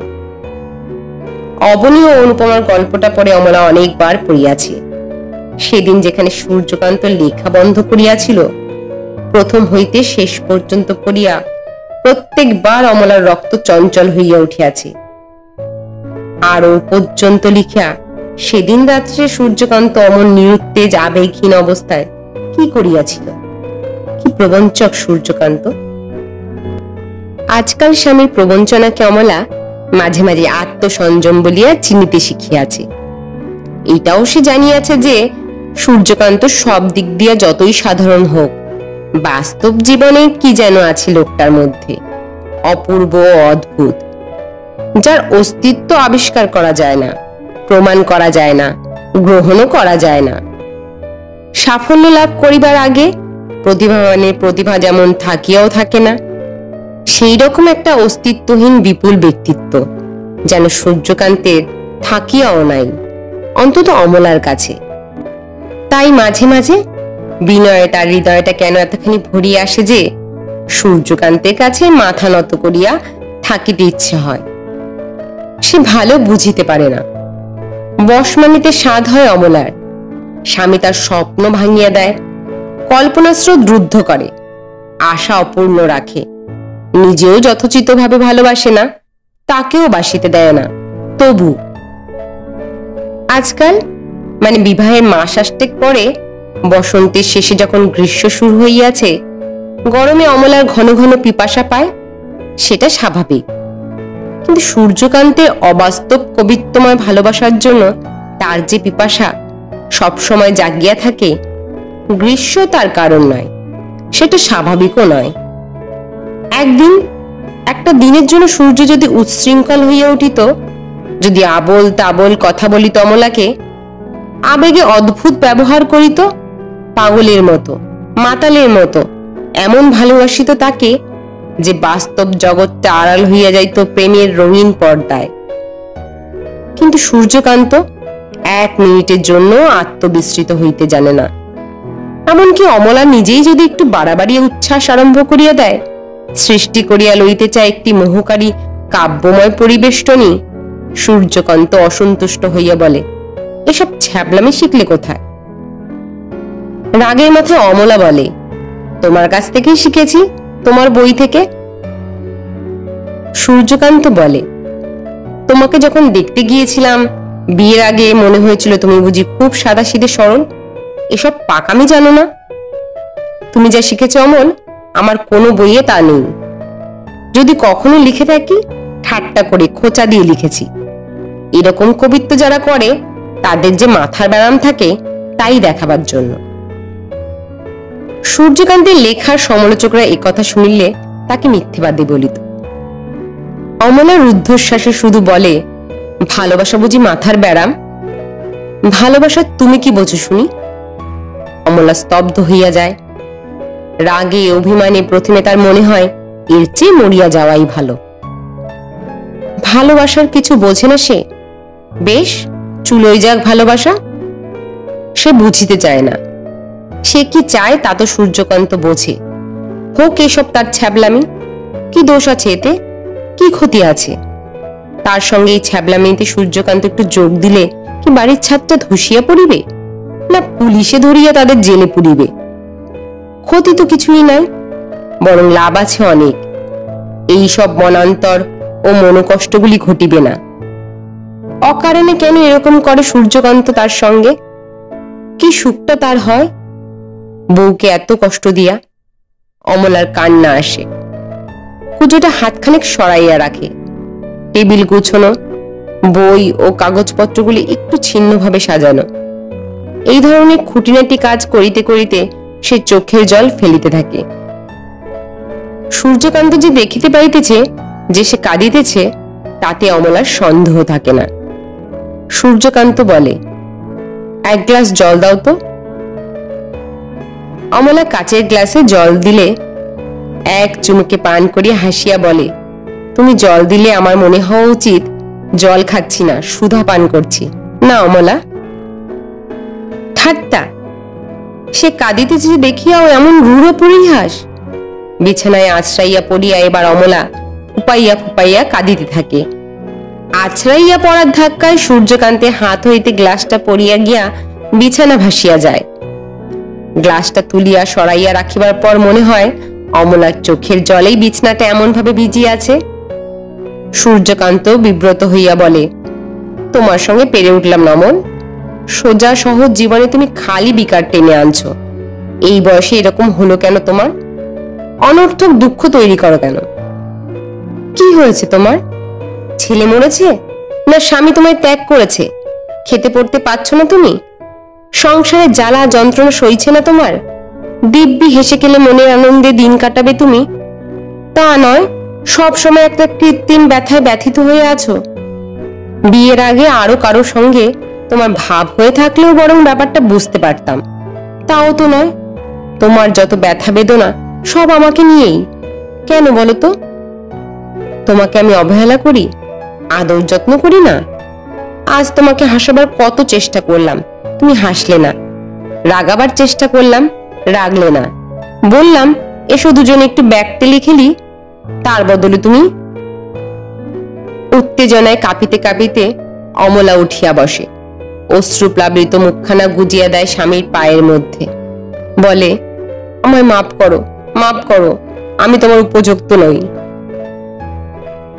Speaker 1: অবনী ও অনুপমার গল্পটা পরে অমলা অনেকবার পড়িয়াছে। সেদিন যেখানে সূর্যকান্ত লেখা বন্ধ করিয়াছিল, প্রথম হইতে শেষ পর্যন্ত পড়িয়া প্রত্যেকবার অমলার রক্ত চঞ্চল হইয়া উঠিয়াছে। আর ও পর্যন্ত লিখিয়া সেদিন রাত্রে সূর্যকান্ত অমন নিরুত্তেজ আবেগহীন অবস্থায় কি করিয়াছিল? কি প্রবঞ্চক সূর্যকান্ত! আজকাল স্বামীর প্রবঞ্চনাকে অমলা মাঝে মাঝে আত্মসংযম বলিয়া চিনিতে শিখিয়াছে। এটাও সে জানিয়াছে যে সূর্যকান্ত সব দিক দিয়া যতই সাধারণ হোক, বাস্তব জীবনে কি যেন আছে লোকটার মধ্যে, অপূর্ব অদ্ভুত, যার অস্তিত্ব আবিষ্কার করা যায় না, প্রমাণ করা যায় না, গ্রহণও করা যায় না। সাফল্য লাভ করিবার আগে প্রতিভাবানের প্রতিভা যেমন থাকিয়াও থাকে না, সেই রকম একটা অস্তিত্বহীন বিপুল ব্যক্তিত্ব যেন সূর্যকান্তের থাকিয়াও নাই, অন্তত অমলার কাছে। তাই মাঝে মাঝে বিনয়ে তার হৃদয়টা কেন এতখানি ভরিয়ে আসে যে সূর্যকান্তের কাছে মাথা নত করিয়া থাকিতে ইচ্ছে হয়। সে ভালো বুঝিতে পারে না। বশমানিতে স্বাদ হয় অমলার। স্বামী তার স্বপ্ন ভাঙিয়া দেয়, কল্পনাস্রোত রুদ্ধ করে, আশা অপূর্ণ রাখে, নিজেও যথোচিতভাবে ভালোবাসে না, তাকেও বাসিতে দেয় না। তবু আজকাল মানে বিবাহের মাস আসতেক পরে বসন্তের শেষে যখন গ্রীষ্ম শুরু হইয়াছে, গরমে অমলার ঘন ঘন পিপাসা পায়, সেটা স্বাভাবিক। কিন্তু সূর্যকান্তের অবাস্তব কবিত্বময় ভালোবাসার জন্য তার যে পিপাসা সবসময় জাগিয়া থাকে, গ্রীষ্ম তার কারণ নয়, সেটা স্বাভাবিকও নয়। একদিন একটা দিনের জন্য সূর্য যদি উচ্ছৃঙ্খল হইয়া উঠিত, যদি আবল তাবল কথা বলিত অমলাকে, আবেগে অদ্ভুত ব্যবহার করিত, পাগলের মতো মাতালের মতো এমন ভালোবাসিত তাকে যে বাস্তব জগৎটা আড়াল হইয়া যাইত প্রেমের রঙিন পর্দায়। কিন্তু সূর্যকান্ত 1 মিনিটের জন্য আত্মবিস্মৃত হইতে জানে না। এমনকি অমলা নিজেই যদি একটু বাড়াবাড়ি উচ্ছ্বাস আরম্ভ করিয়া দেয়, সৃষ্টি করিয়া লইতে চায় একটি মোহকারী কাব্যময় পরিবেষ্টনী, সূর্যকান্ত অসন্তুষ্ট হইয়া বলে, এসব ছ্যাবলামি শিখলে কোথায়? রাগের মাথায় অমলা বলে, তোমার কাছ থেকেই শিখেছি, তোমার বই থেকে। সূর্যকান্ত বলে, তোমাকে যখন দেখতে গিয়েছিলাম বিয়ের আগে মনে হয়েছিল তুমি বুঝি খুব সাদাসিধে সরল, এসব পাকামি জানো না। তুমি যা শিখেছ অমল, আমার কোনো বইয়ে তা নেই। যদি কখনো লিখে থাকি, ঠাট্টা করে খোঁচা দিয়ে লিখেছি। এরকম কবিত্ব যারা করে তাদের যে মাথার ব্যারাম থাকে তাই দেখাবার জন্য। সূর্যকান্তের লেখার সমালোচকরা একথা শুনিলে তাকে মিথ্যেবাদী বলিত। অমলা রুদ্ধশ্বাসে শুধু বলে, ভালোবাসা বুঝি মাথার ব্যারাম? ভালোবাসা তুমি কি বোঝো শুনি? অমলা স্তব্ধ হইয়া যায়। রাগে অভিমানে প্রথমে তার মনে হয় এর চেয়ে মরিয়া যাওয়াই ভালো। ভালোবাসার কিছু বোঝে না সে। বেশ, চুলোই যাক ভালোবাসা। সে বুঝিতে চায় না। সে কি চায় তা তো সূর্যকান্ত বোঝে। হোক এসব তার ছ্যাবলামি, কি দোষ আছে এতে? কি ক্ষতি আছে? তার সঙ্গে এই ছ্যাবলামিতে সূর্যকান্ত একটু যোগ দিলে কি বাড়ির ছাদটা ধসিয়া পড়িবে, না পুলিশে ধরিয়া তাদের জেলে পুরিবে? ক্ষতি তো কিছুই নাই, বরং লাভ আছে অনেক। এই সব মনান্তর ও মনোকষ্টগুলি ঘটিবে না। অকারণে কেন এরকম করে সূর্যকান্ত তার সঙ্গে? কি সুখটা তার হয় বউকে এত কষ্ট দিয়া? অমলার কান্না আসে। কুজোটা হাতখানেক সরাইয়া রাখে। টেবিল গুছানো, বই ও কাগজপত্রগুলি একটু ছিন্নভাবে সাজানো। এই ধরনের খুঁটিনাটি কাজ করিতে করিতে সে চোখের জল ফেলিতে থাকে। সূর্যকান্ত যে দেখিতে পাইতেছে যে সে কাঁদিতেছে, তাতে অমলার সন্দেহ থাকে না। সূর্যকান্ত বলে, 1 গ্লাস জল দাও তো। অমলা কাচের গ্লাসে জল দিলে এক চুমুকে পান করিয়া হাসিয়া বলে, তুমি জল দিলে আমার মনে হওয়া উচিত জল খাচ্ছি না, সুধা পান করছি না অমলা? ঠাট্টা। সে কাঁদিতেছে দেখিয়াও এমন রূঢ় পরিহাস। বিছানায় আছড়াইয়া পড়িয়া এবার অমলা ফুপাইয়া ফুপাইয়া কাঁদিতে থাকে। আছড়াইয়া পড়ার ধাক্কায় সূর্যকান্তের হাত হইতে গ্লাসটা পড়িয়া গিয়া বিছানা ভাসিয়া যায়। গ্লাসটা তুলিয়া সরাইয়া রাখিবার পর মনে হয় অমলার চোখের জলেই বিছানাটা এমন ভাবে ভিজিয়া আছে। সূর্যকান্ত বিব্রত হইয়া বলে, তোমার সঙ্গে পেরে উঠলাম না অমল। সোজা সহজ জীবনে তুমি খালি বিকার টেনে আনছো। এই বয়সে এরকম হলো কেন তোমার? অনর্থক দুঃখ তৈরি করো কেন? কি হয়েছে তোমার? ছেলে মরেছে, না স্বামী তোমায় ত্যাগ করেছে? খেতে পড়তে পাচ্ছ না তুমি? সংসারে জ্বালা যন্ত্রণা সইছে না তোমার? দিব্যি হেসে খেলে মনের আনন্দে দিন কাটাবে তুমি? তা নয়, সব সময় একটা কৃত্রিম ব্যথায় ব্যথিত হয়ে আছো। বিয়ের আগে আরো কারো সঙ্গে তোমার ভাব হয়ে থাকলেও বরং ব্যাপারটা বুঝতে পারতাম। তাও তো নয়। তোমার যত ব্যথা বেদনা সব আমাকে নিয়েই। কেন বলো তো? তোমাকে আমি অবহেলা করি, আদর যত্ন করি না? আজ তোমাকে হাসাবার কত চেষ্টা করলাম, তুমি হাসলে না। রাগাবার চেষ্টা করলাম, রাগলে না। বললাম এসো দুজনে একটু ব্যাগটে খেলি, তার বদলে তুমি। উত্তেজনায় কাঁপিতে কাঁপিতে অমলা উঠিয়া বসে। অশ্রুপ্লাবিত মুখখানা গুজিয়া দেয় স্বামীর পায়ের মধ্যে। বলে, আমায় মাফ করো, মাফ করো, আমি তোমার উপযুক্ত নই।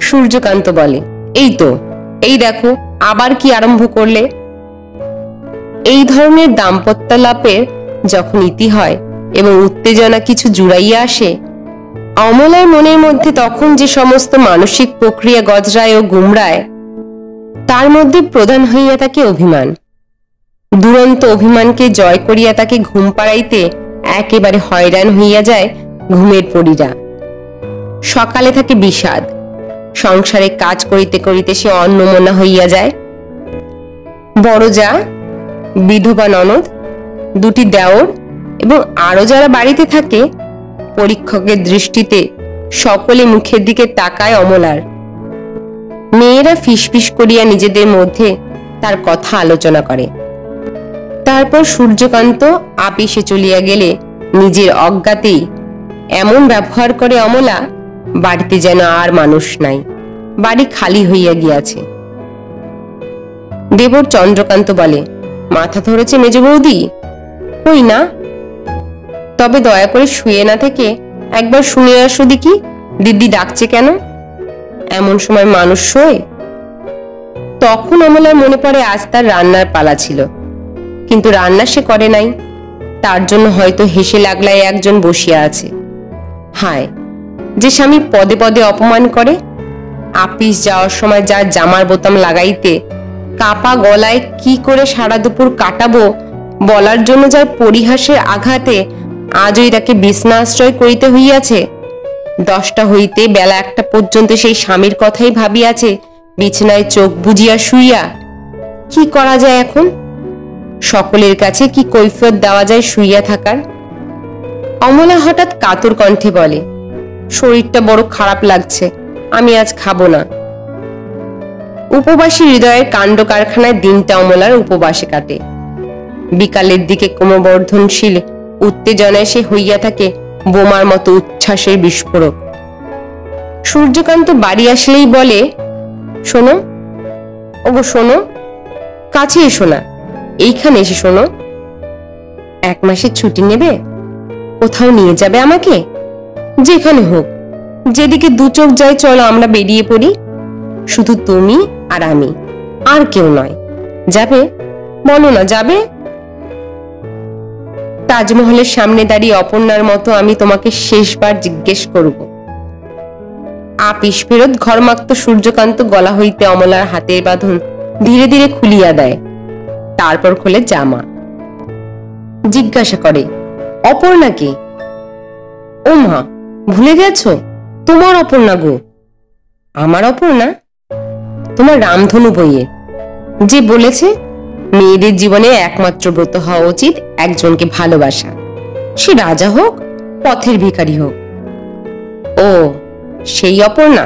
Speaker 1: সূর্যকান্ত বলে, এই তো, এই দেখো আবার কি আরম্ভ করলে। এই ধরনের দাম্পত্যালাপের যখন ইতি হয় এবং উত্তেজনা কিছু জুড়াইয়া আসে, অমলার মনের মধ্যে তখন যে সমস্ত মানসিক প্রক্রিয়া গজরায় ও গুমরায়, তার মধ্যে প্রধান হইয়া থাকে অভিমান। দুরন্ত অভিমানকে জয় করিয়া তাকে ঘুম পাড়াইতে একেবারে হয়রান হইয়া যায় ঘুমের পরীরা। সকালে থাকে বিষাদ, সংসারে কাজ করিতে করিতে সে অন্নমনা হইয়া যায়। বড় যা, বিধবা ননদ, দুটি দেওর এবং আরো যারা বাড়িতে থাকে, পরীক্ষকের দৃষ্টিতে সকলে মুখের দিকে তাকায় অমলার। মেয়েরা ফিসফিস করিয়া নিজেদের মধ্যে তার কথা আলোচনা করে। তারপর সূর্যকান্ত আপিসে চলিয়া গেলে নিজের অজ্ঞাতেই এমন ব্যবহার করে অমলা, বাড়িতে যেন আর মানুষ নাই, বাড়ি খালি হইয়া গিয়াছে। দেবর চন্দ্রকান্ত বলে, মাথা ধরেছে মেজ বৌদি? কই না। তবে দয়া করে শুয়ে না থেকে একবার শুনে আসো দেখি দিদি ডাকছে কেন। এমন সময় মানুষ শোয়? তখন অমলার মনে পড়ে আজ তার রান্নার পালা ছিল, কিন্তু রান্না সে করে নাই। তার জন্য হয়তো হেসে লাগলায় একজন বসিয়া আছে। হায়, যে স্বামী পদে পদে অপমান করে, আপিস যাওয়ার সময় যার জামার বোতাম লাগাইতে কাপা গলায় কি করে সারা দুপুর কাটাবো বলার জন্য যার পরিহাসের আঘাতে আজই তাকে বিছনাশ্রয় করিতে হইয়াছে। 10টা হইতে বেলা 1টা পর্যন্ত সেই স্বামীর কথাই ভাবিয়াছে, বিছানায় চোখ বুজিয়া শুইয়া। কি করা যায় এখন? সকলের কাছে কি কৈফিয়ত দেওয়া যায় শুইয়া থাকার? অমলা হঠাৎ কাতর কণ্ঠে বলে, শরীরটা বড় খারাপ লাগছে, আমি আজ খাবো না। উপবাসী হৃদয়ের কাণ্ড কারখানায় দিনটা অমলার উপবাসে কাটে। বিকালের দিকে ক্রমবর্ধনশীল উত্তেজনায় সে হইয়া থাকে বোমার মতো উচ্ছ্বাসের বিস্ফোরক। সূর্যকান্ত বাড়ি আসলেই বলে, শোনো, ওগো শোনো, কাছে এসো না, এইখানে এসে শোনো। 1 মাসের ছুটি নেবে? কোথাও নিয়ে যাবে আমাকে? যেখানে হোক, যেদিকে 2 চোখ যায়, চলো আমরা বেরিয়ে পড়ি। শুধু তুমি আর আমি, আর কেউ নয়। যাবে? বলো না, যাবে? তাজমহলের সামনে দাঁড়িয়ে অপর্ণার মতো আমি তোমাকে শেষবার জিজ্ঞেস করব। আপিস ফেরত ঘরমাক্ত সূর্যকান্ত গলা হইতে অমলার হাতের বাঁধন ধীরে ধীরে খুলিয়া দেয়। তারপর খোলে জামা। জিজ্ঞাসা করে, অপর্ণা কে? ও মা, ভুলে গেছ? তোমার অপর্ণা গো। আমার অপর্ণা? তোমার রামধনু বইয়ে যে বলেছে মেয়েদের জীবনে একমাত্র ব্রত হওয়া উচিত একজনকে ভালোবাসা, সে রাজা হোক পথের ভিখারি হোক। ও, সেই অপর্ণা।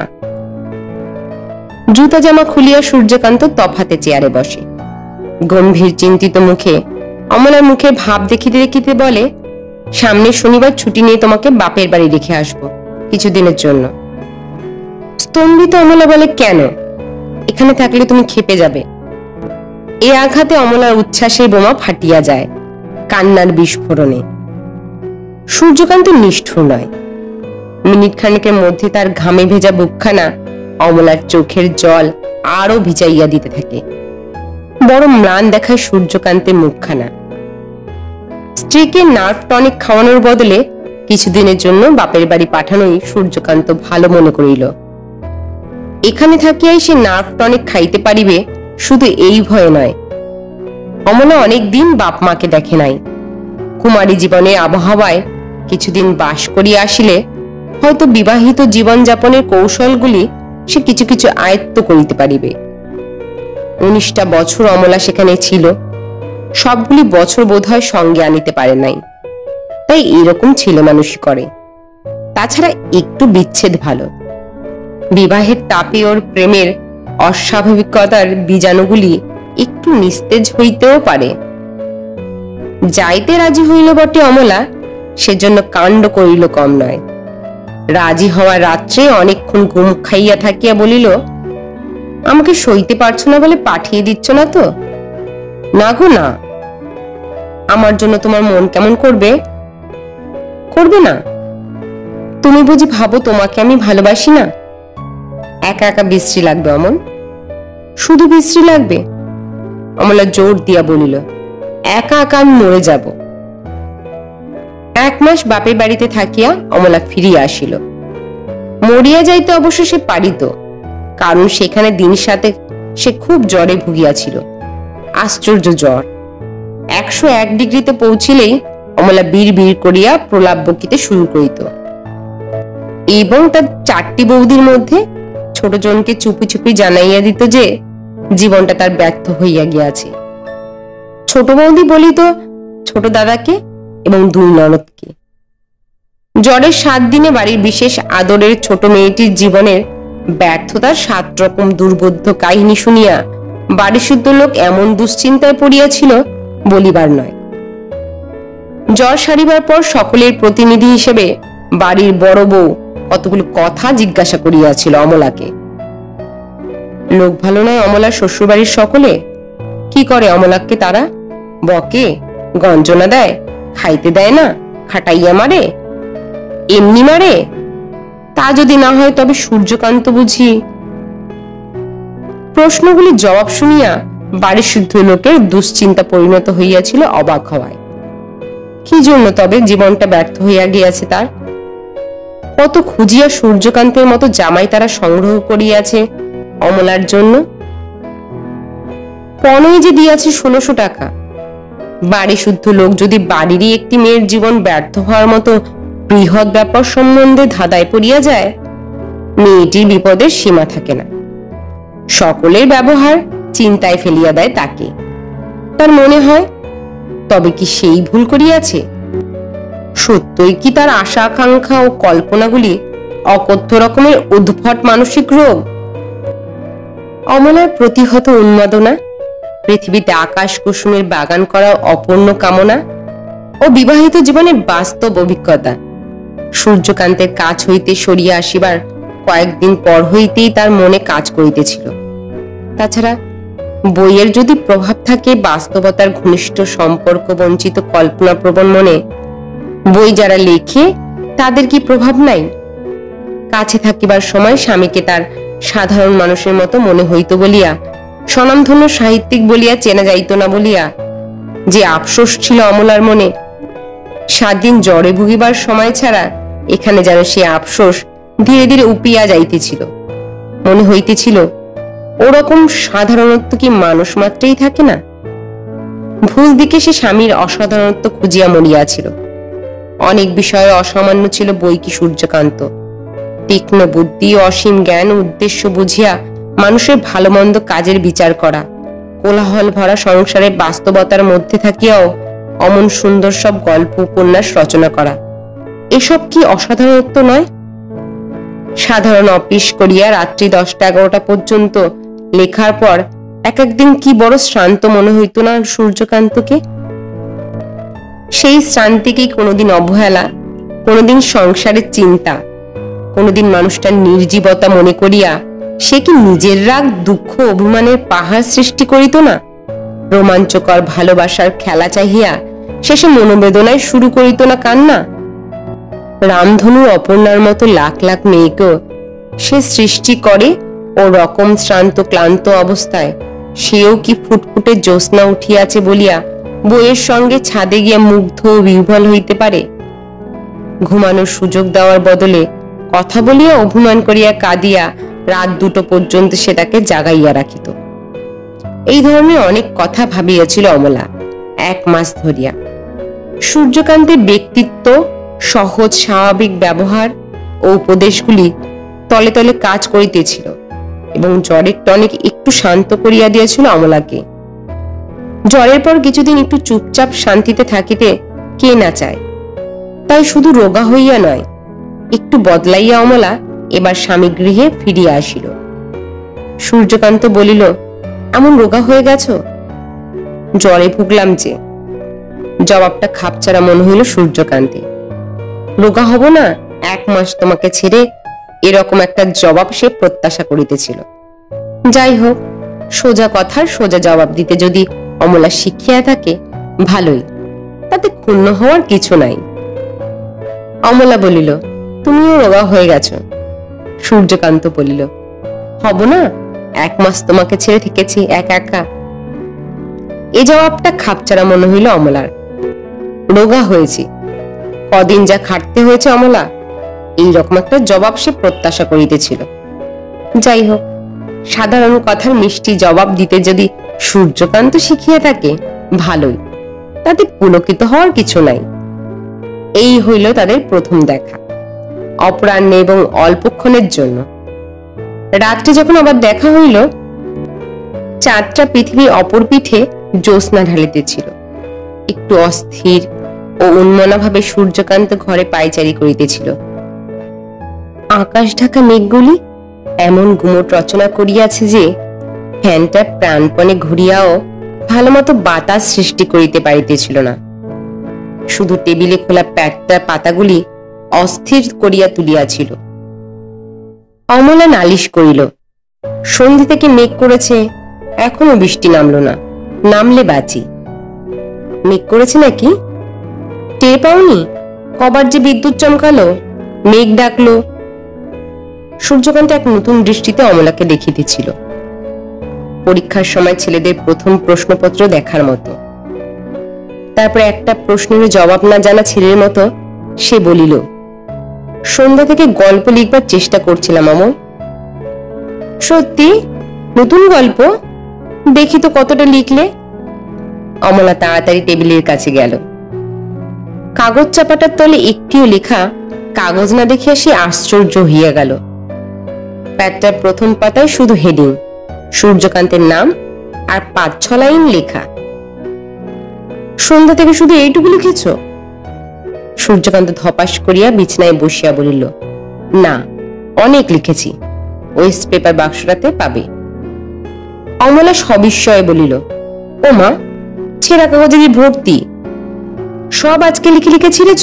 Speaker 1: জুতা জামা খুলিয়া সূর্যকান্ত তফাতে চেয়ারে বসে। গম্ভীর চিন্তিত মুখে অমলার মুখে ভাব দেখিতে দেখিতে বলে, সামনে শনিবার ছুটি নিয়ে তোমাকে বাপের বাড়ি রেখে আসবো কিছুদিনের জন্য। স্তম্ভিত অমলা বলে, কেন? এখানে থাকলে তুমি খেপে যাবে। এ আঘাতে অমলার উচ্ছ্বাসের বোমা ফাটিয়া যায় কান্নার বিস্ফোরণে। সূর্যকান্ত নিষ্ঠুর নয়। মিনিট খানেকের মধ্যে তার ঘামে ভেজা বুকখানা অমলার চোখের জল আরো ভিজাইয়া দিতে থাকে। বড় ম্লান দেখায় সূর্যকান্তের মুখখানা। স্ত্রীকে নার্ভ টনিক খাওয়ানোর বদলে কিছুদিনের জন্য বাপের বাড়ি পাঠানোই সূর্যকান্ত ভালো মনে করিল। এখানে থাকিয়াই সে নার্ভ টনিক খাইতে পারিবে, শুধু এই ভয়ে নয়। অমলা অনেক দিন বাপ মাকে দেখে নাই। কুমারী জীবনের আবহাওয়ায় কিছুদিন বাস করিয়া আসিলে হয়তো বিবাহিত জীবনযাপনের কৌশলগুলি সে কিছু কিছু আয়ত্ত করিতে পারিবে। 19টা বছর অমলা সেখানে ছিল, সবগুলি বছর বোধহয় সঙ্গে আনিতে পারে নাই, তাই এরকম ছেলে মানুষই করে। তাছাড়া একটু বিচ্ছেদ ভালো। বিবাহের তাপে ওর প্রেমের অস্বাভাবিকতার বীজাণুগুলি একটু নিস্তেজ হইতেও পারে। যাইতে রাজি হইল বটে অমলা, সেজন্য কাণ্ড করিল কম নয়। রাজি হওয়ার রাত্রে অনেকক্ষণ ঘুম খাইয়া থাকিয়া বলিল, আমাকে সইতে পারছো না বলে পাঠিয়ে দিচ্ছ না তো? না গো না। আমার জন্য তোমার মন কেমন করবে? করবে না? তুমি বুঝি ভাবো তোমাকে আমি ভালোবাসি না? একা একা বিশ্রী লাগবে অমন। শুধু বিশ্রী লাগবে? অমলা জোর দিয়া বলিল, একা একা আমি মরে যাব। 1 মাস বাপের বাড়িতে থাকিয়া অমলা ফিরিয়া আসিল। মরিয়া যাইতে অবশ্য সে পারিত, কারণ সেখানে দিন সাথে সে খুব জ্বরে ভুগিয়াছিল। আশ্চর্য জ্বর। 101 ডিগ্রিতে পৌঁছিলেই অমলা বীর বীর করিয়া প্রলাপ বকিতে শুরু করিত এবং তার 4টি বৌদির মধ্যে ছোট জনকে চুপি চুপি জানাইয়া দিত যে জীবনটা তার ব্যর্থ হইয়া গিয়াছে। ছোট বৌদি বলিত ছোট দাদাকে এবং 2 ননদকে। জ্বরের 7 দিনে বাড়ির বিশেষ আদরের ছোট মেয়েটির জীবনের ব্যর্থতার 7 রকম দুর্বোধ্য কাহিনী শুনিয়া বাড়ি শুদ্ধ লোক এমন দুশ্চিন্তায় পড়িয়াছিল বলিবার নয়। জ্বর সারিবার পর সকলের প্রতিনিধি হিসেবে বাড়ির বড় বউ কতগুলো কথা জিজ্ঞাসা করিয়াছিল অমলাকে। লোক ভালো নয় অমলার শ্বশুরবাড়ির সকলে? কি করে অমলাকে তারা? বকে, গঞ্জনা দেয়, খাইতে দেয় না, খাটাইয়া মারে, এমনি মারে? তা যদি না হয় তবে সূর্যকান্ত বুঝি? প্রশ্নগুলির জবাব শুনিয়া বাড়ির শুদ্ধ লোকের দুশ্চিন্তা পরিণত হইয়াছিল অবাক হওয়ায়। কি জন্য তবে জীবনটা ব্যর্থ হইয়া গিয়াছে তার? কত খুঁজিয়া সূর্যকান্তের মতো জামাই তারা সংগ্রহ করিয়াছে অমলার জন্য। পণই যে দিয়াছে 1600 টাকা। বাড়ি শুদ্ধ লোক যদি বাড়িরই একটি মেয়ের জীবন ব্যর্থ হওয়ার মতো বৃহৎ ব্যাপার সম্বন্ধে ধাঁধায় পড়িয়া যায়, মেয়েটির বিপদের সীমা থাকে না। সকলের ব্যবহার চিন্তায় ফেলিয়া দেয় তাকে। তার মনে হয় তবে কি সেই ভুল করিয়াছে? সত্যই কি তার আশা আকাঙ্ক্ষা ও কল্পনাগুলি অকথ্য রকমের উদ্ভট মানসিক রোগ? অমলার প্রতিহত উন্মাদনা, পৃথিবীতে আকাশ কুসুমের বাগান করা অপূর্ণ কামনা ও বিবাহিত জীবনের বাস্তব অভিজ্ঞতা সূর্যকান্তের কাছ হইতে সরিয়া আসিবার কয়েকদিন পর হইতেই তার মনে কাজ করিতেছিল। তাছাড়া বইয়ের যদি প্রভাব থাকে বাস্তবতার ঘনিষ্ঠ সম্পর্ক বঞ্চিত কল্পনাপ্রবণ মনে, বই যারা লেখে তাদের কি প্রভাব নাই? কাছে থাকিবার সময় স্বামীকে তার সাধারণ মানুষের মতো মনে হইত বলিয়া, স্বনামধন্য সাহিত্যিক বলিয়া চেনা যাইত না বলিয়া যে আফসোস ছিল অমলার মনে, 7 দিন জ্বরে ভুগিবার সময় ছাড়া এখানে যেন সে আফসোস ধীরে ধীরে উপিয়া যাইতেছিল। মনে হইতেছিল ওরকম সাধারণত্ব কি মানুষ মাত্রেই থাকে না? ভুল দিকে সে স্বামীর অসাধারণত্ব খুঁজিয়া মরিয়াছিল। অনেক বিষয়ে অসামান্য ছিল বই কি সূর্যকান্ত। তীক্ষ্ণ বুদ্ধি, অসীম জ্ঞান, উদ্দেশ্য বুঝিয়া মানুষের ভালো মন্দ কাজের বিচার করা, কোলাহল ভরা সংসারের বাস্তবতার মধ্যে থাকিয়াও অমন সুন্দর সব গল্প উপন্যাস রচনা করা, এসব কি অসাধারণত্ব নয়? সাধারণ অফিস করিয়া রাত্রি 10টা-11টা পর্যন্ত লেখার পর এক একদিন কি বড় শ্রান্ত মনে হইত না সূর্যকান্তকে? সেই শ্রান্তিকেই কোনোদিন অবহেলা, কোনোদিন সংসারের চিন্তা, কোনোদিন মানুষটার নির্জীবতা মনে করিয়া সে কি নিজের রাগ, দুঃখ, অভিমানের পাহাড় সৃষ্টি করিত না? রোমাঞ্চকর ভালোবাসার খেলা চাহিয়া শেষে মনোবেদনায় শুরু করিত না কান্না? রামধনু অপর্ণার মতো লাখ লাখ মেয়েকেও সে সৃষ্টি করে ও রকম শ্রান্ত ক্লান্ত অবস্থায় সেও কি ফুটফুটে জ্যোৎস্না উঠিয়াছে বলিয়া বইয়ের সঙ্গে ছাদে গিয়া মুগ্ধ ও বিহ্বল হইতে পারে? ঘুমানোর সুযোগ দেওয়ার বদলে কথা বলিয়া অভিমান করিয়া কাঁদিয়া রাত 2টো পর্যন্ত সে তাকে জাগাইয়া রাখিত। এই ধরনের অনেক কথা ভাবিয়াছিল অমলা 1 মাস ধরিয়া। সূর্যকান্তের ব্যক্তিত্ব, সহজ স্বাভাবিক ব্যবহার ও উপদেশগুলি তলে তলে কাজ করিতেছিল এবং জ্বরের টনিক একটু শান্ত করিয়া দিয়েছিল অমলাকে। জ্বরের পর কিছুদিন একটু চুপচাপ শান্তিতে থাকিতে কে না চায়? তাই শুধু রোগা হইয়া নয়, একটু বদলাইয়া অমলা এবার স্বামী গৃহে ফিরিয়া আসিল। সূর্যকান্ত বলিল, এমন রোগা হয়ে গেছ? জ্বরে ভুগলাম যে। জবাবটা খাপছাড়া মনে হইল সূর্যকান্তে। রোগা হব না 1 মাস তোমাকে ছেড়ে, এরকম একটা জবাব সে প্রত্যাশা করিতেছিল। যাই হোক, সোজা কথার সোজা জবাব দিতে যদি অমলা শিখিয়া থাকে ভালোই, তাতে ক্ষুণ্ণ হওয়ার কিছু নাই। অমলা বলিল, তুমিও রোগা হয়ে গেছ। সূর্যকান্ত বলিল, হব না, 1 মাস তোমাকে ছেড়ে থেকেছি একা একা। এ জবাবটা খাপছাড়া মনে হইল অমলার। রোগা হয়েছে, কদিন যা খাটতে হয়েছে অমলা, এইরকম একটা জবাব সে প্রত্যাশা করিতেছিল। যাই হোক, সাধারণ কথার মিষ্টি জবাব দিতে যদি সূর্যকান্ত শিখিয়া থাকে ভালোই, তাতে পুলকিত হওয়ার কিছু নাই। এই হইল তাদের প্রথম দেখা, অপরাহ্নে এবং অল্পক্ষণের জন্য। রাত্রে যখন আবার দেখা হইল, চাঁদটা পৃথিবীর অপর পিঠে জ্যোৎস্না ঢালিতেছিল। একটু অস্থির ও উন্মনা ভাবে সূর্যকান্ত ঘরে পায়চারি করিতেছিল। আকাশ ঢাকা মেঘগুলি এমন গুমট রচনা করিয়াছে যে ফ্যানটা প্রাণপণে ঘুরিয়াও ভালোমতো বাতাস সৃষ্টি করিতে পারিতেছিল না। শুধু টেবিলে খোলা প্যাটটার পাতাগুলি অস্থির করিয়া তুলিয়াছিল। অমলা নালিশ করিল, সন্ধে থেকে মেঘ করেছে, এখনো বৃষ্টি নামলো না, নামলে বাঁচি। মেঘ করেছে নাকি? টের পাওনি? কবার যে বিদ্যুৎ চমকালো, মেঘ ডাকলো। সূর্যকান্ত এক নতুন দৃষ্টিতে অমলাকে দেখিতেছিল, পরীক্ষার সময় ছেলেদের প্রথম প্রশ্নপত্র দেখার মতো। তারপর একটা প্রশ্নের জবাব না জানা ছেলের মতো সে বলিল, সন্ধ্যা থেকে গল্প লিখবার চেষ্টা করছিলাম অমল। সত্যি? নতুন গল্প? দেখি তো কতটা লিখলে। অমলা তাড়াতাড়ি টেবিলের কাছে গেল। কাগজ চাপাটার তলে একটিও লেখা কাগজ না দেখিয়া সে আশ্চর্য হইয়া গেল। প্যাটটার প্রথম পাতায় শুধু হেডিং, সূর্যকান্তের নাম আর 5-6 লাইন লেখা। সন্ধ্যা থেকে শুধু এইটুকু লিখেছ? সূর্যকান্ত ধপাস করিয়া বিছানায় বসিয়া বলিল, না, অনেক লিখেছি, ওয়েস্ট পেপার বাক্সটাতে পাবে। অমলা সবিস্ময়ে বলিল, ও মা, ছেঁড়া কাগজে ভর্তি, সব আজকে লিখে লিখে ছিঁড়েছ?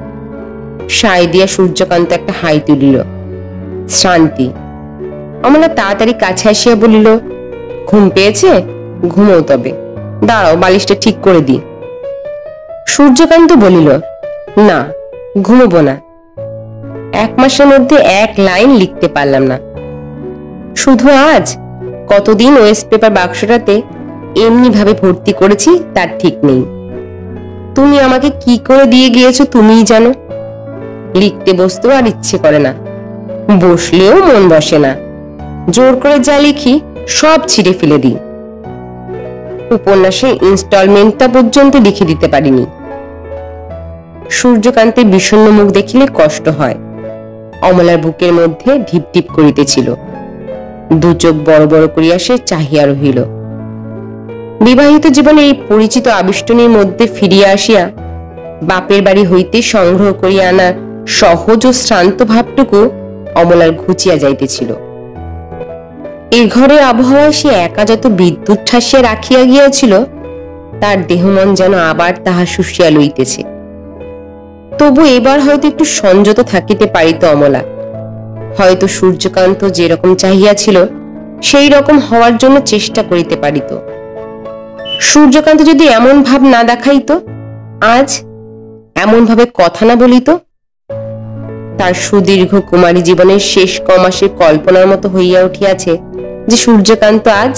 Speaker 1: সাই দিয়া সূর্যকান্ত একটা হাই তুলিল। শান্তি। অমলা তাড়াতাড়ি কাছে আসিয়া বলিল, ঘুম পেয়েছে? ঘুমো তবে, দাঁড়াও বালিশটা ঠিক করে দি। সূর্যকান্ত বলিল, না, ঘুমবো না। 1 মাসের মধ্যে 1 লাইন লিখতে পারলাম না। শুধু আজ? কতদিন ওয়েস্ট পেপার বাক্সটাতে এমনি ভাবে ভর্তি করেছি তার ঠিক নেই। তুমি আমাকে কি করে দিয়ে গিয়েছো তুমিই জানো। লিখতে বসতেও আর ইচ্ছে করে না, বসলেও মন বসে না। জোর করে যা লিখি সব ছিঁড়ে ফেলে দিই। উপন্যাসের ইনস্টলমেন্টটা পর্যন্ত লিখে দিতে পারিনি। সূর্যকান্তের বিষণ্ণ মুখ দেখিলে কষ্ট হয়। অমলার বুকের মধ্যে ঢিপ ঢিপ করিতেছিল। 2 চোখ বড় বড় করিয়া সে চাহিয়া রহিল। বিবাহিত জীবনে এই পরিচিত আবিষ্টনীর মধ্যে ফিরিয়া আসিয়া বাপের বাড়ি হইতে সংগ্রহ করিয়া আনা সহজ ও শ্রান্ত ভাবটুকু অমলার ঘুচিয়া যাইতেছিল। এই ঘরের আবহাওয়ায় সে একা যত বিদ্যুৎ ঠাসিয়া রাখিয়া গিয়াছিল, তার দেহমন যেন আবার তাহা শুষিয়া লইতেছে। তবু এবার হয়তো একটু সংযত থাকিতে পারিত অমলা। হয়তো সূর্যকান্ত যেরকম চাহিয়াছিল সেই রকম হওয়ার জন্য চেষ্টা করিতে পারিত। সূর্যকান্ত যদি এমন ভাব না দেখাইত, আজ এমন ভাবে কথা না বলিত, তার সুদীর্ঘ কুমারী জীবনের শেষ কমাসের কল্পনার মতো হইয়া উঠিয়াছে যে সূর্যকান্ত আজ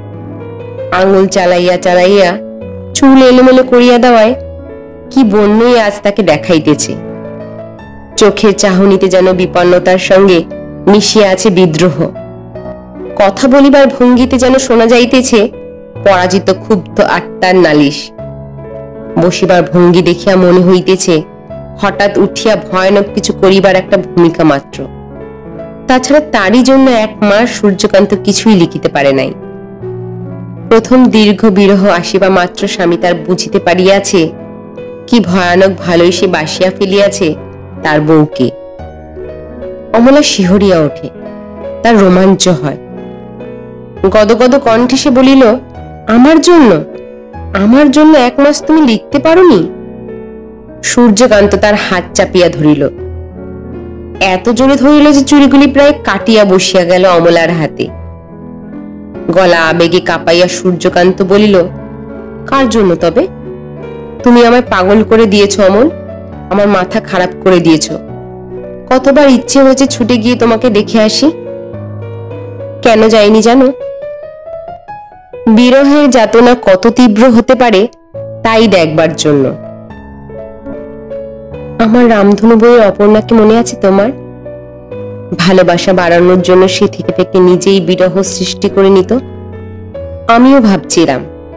Speaker 1: আঙুল চালাইয়া চালাইয়া চুল এলোমেলো করিয়া দেওয়ায় কি বন্যই আজ তাকে দেখাইতেছে। চোখের চাহনিতে যেন বিপন্নতার সঙ্গে মিশিয়া আছে বিদ্রোহ। কথা বলিবার ভঙ্গিতে যেন শোনা যাইতেছে পরাজিত ক্ষুব্ধ আত্মার নালিশ। বসিবার ভঙ্গি দেখিয়া মনে হইতেছে হঠাৎ উঠিয়া ভয়ানক কিছু করিবার একটা ভূমিকা মাত্র। তাছাড়া তারই জন্য 1 মাস সূর্যকান্ত কিছুই লিখিতে পারে নাই। প্রথম দীর্ঘ বিরহ আসিবা মাত্র স্বামী তার বুঝিতে পারিয়াছে কি ভয়ানক ভালোই সে বাসিয়া ফেলিয়াছে তার বউকে। অমলা শিহরিয়া ওঠে, তার রোমাঞ্চ হয়। গদগদ কণ্ঠে সে বলিল, আমার জন্য? আমার জন্য 1 মাস তুমি লিখতে পারোনি? সূর্যকান্ত তার হাত চাপিয়া ধরিল, এত জোরে ধরিল যে চুড়িগুলি প্রায় কাটিয়া বসিয়া গেল অমলার হাতে। গলা আবেগে কাঁপাইয়া সূর্যকান্ত বলিল, কার জন্য তবে? তুমি আমায় পাগল করে দিয়েছ অমল, আমার মাথা খারাপ করে দিয়েছ। কতবার ইচ্ছে হয়েছে ছুটে গিয়ে তোমাকে দেখে আসি। কেন যায়নি জানো? বিরহের যাতনা কত তীব্র হতে পারে তাই দেখবার জন্য। আমার রামধনু বইয়ের অপর্ণাকে মনে আছে তোমার? ভালোবাসা বাড়ানোর জন্য সে থেকে থেকে নিজেই বিরহ সৃষ্টি করে নিত। আমিও ভাবছিলাম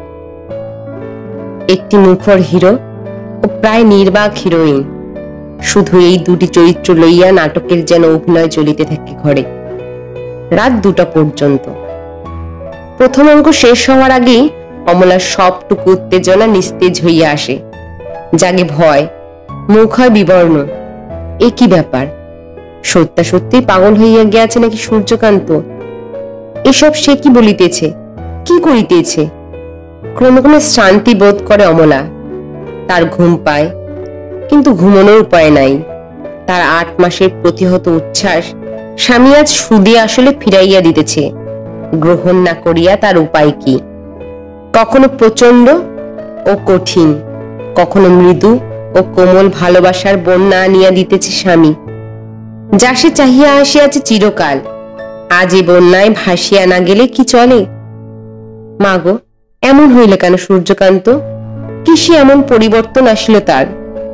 Speaker 1: একটি মুখর হিরো ও প্রায় নির্বাক হিরোইন, শুধু এই দুটি চরিত্র লইয়া নাটকের যেন অভিনয় চলিতে থাকে ঘরে রাত 2টা পর্যন্ত। প্রথম অঙ্ক শেষ হওয়ার আগেই অমলার সবটুকু উত্তেজনা নিস্তেজ হইয়া আসে। জাগে ভয়, মুখ হয় বিবর্ণ। এ কি ব্যাপার? সত্যি পাগল হইয়া গিয়াছে নাকি সূর্যকান্ত? এসব সে কি বলিতেছে, কি করিতেছে? ক্রমে ক্রমে শান্তি বোধ করে অমলা। তার ঘুম পায়, কিন্তু ঘুমানোর উপায় নাই। তার 8 মাসের প্রতিহত উচ্ছ্বাস স্বামী আজ সুদে আসলে ফিরাইয়া দিতেছে। গ্রহণ না করিয়া তার উপায় কি? কখনো প্রচন্ড ও কঠিন, কখনো মৃদু ও কোমল ভালোবাসার বন্যা আনিয়া দিতেছে স্বামী, যা সে চাহিয়া আসিয়াছে চিরকাল। আজ এ বন্যায় ভাসিয়া না গেলে কি চলে? মাগো, এমন হইল কেন সূর্যকান্ত? কিসে এমন পরিবর্তন আসিল তার?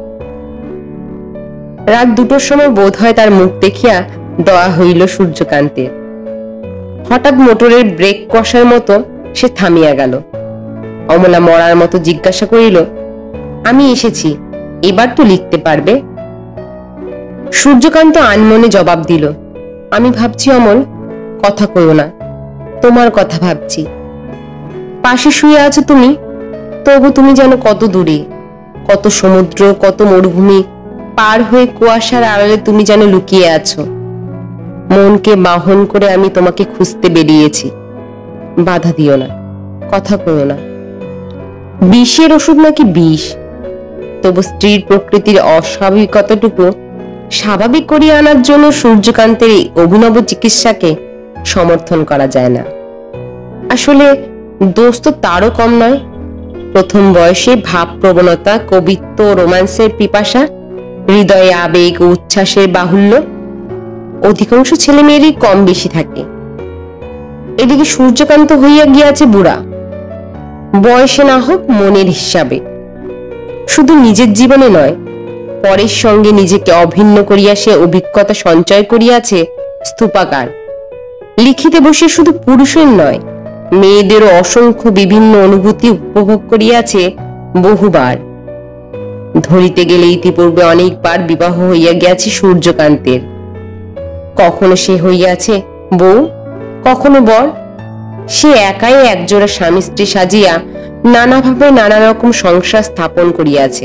Speaker 1: রাত 2টোর সময় বোধ হয় তার মুখ দেখিয়া দয়া হইল সূর্যকান্তের। হঠাৎ মোটরের ব্রেক কষার মতো সে থামিয়া গেল। অমলা মরার মতো জিজ্ঞাসা করিল, আমি এসেছি, এবার তো লিখতে পারবে? সূর্যকান্ত আনমনে জবাব দিল, আমি ভাবছি অমল, কথা কইও না, তোমার কথা ভাবছি। পাশে শুয়ে আছো তুমি, তবু তুমি যেন কত দূরে, কত সমুদ্র, কত মরুভূমি পার হয়ে কুয়াশার আড়ালে তুমি যেন লুকিয়ে আছো। মনকে বাহন করে আমি তোমাকে খুঁজতে বেরিয়েছি। বাধা দিও না, কথা কইও না। বিষের ওষুধ নাকি বিষ, তবু স্ত্রীর প্রকৃতির অস্বাভাবিকতাটুকু স্বাভাবিক করিয়ে আনার জন্য সূর্যকান্তের এই অভিনব চিকিৎসাকে সমর্থন করা যায় না। আসলে দোষ তো তারও কম নয়। প্রথম বয়সে ভাব প্রবণতা, কবিত্ব, রোমান্সের পিপাসা, হৃদয়ে আবেগ ও উচ্ছ্বাসের বাহুল্য অধিকাংশ ছেলে মেয়েরই কম বেশি থাকে। এদিকে সূর্যকান্ত হইয়া গিয়াছে বুড়া, বয়সে না হোক মনের হিসাবে। শুধু নিজের জীবনে নয়, পরের সঙ্গে নিজেকে অভিন্ন করিয়া সে অভিজ্ঞতা সঞ্চয় করিয়াছে স্তূপাকার। লিখিতে বসে শুধু পুরুষের নয়, মেয়েদেরও অসংখ্য বিভিন্ন অনুভূতি উপভোগ করিয়াছে বহুবার। ধরিতে গেলে ইতিপূর্বে অনেকবার বিবাহ হইয়া গিয়াছে সূর্যকান্তের। কখনো সে হইয়াছে বউ, কখনো বর। সে একাই একজোড়া স্বামী স্ত্রী সাজিয়া নানাভাবে নানা রকম সংসার স্থাপন করিয়াছে।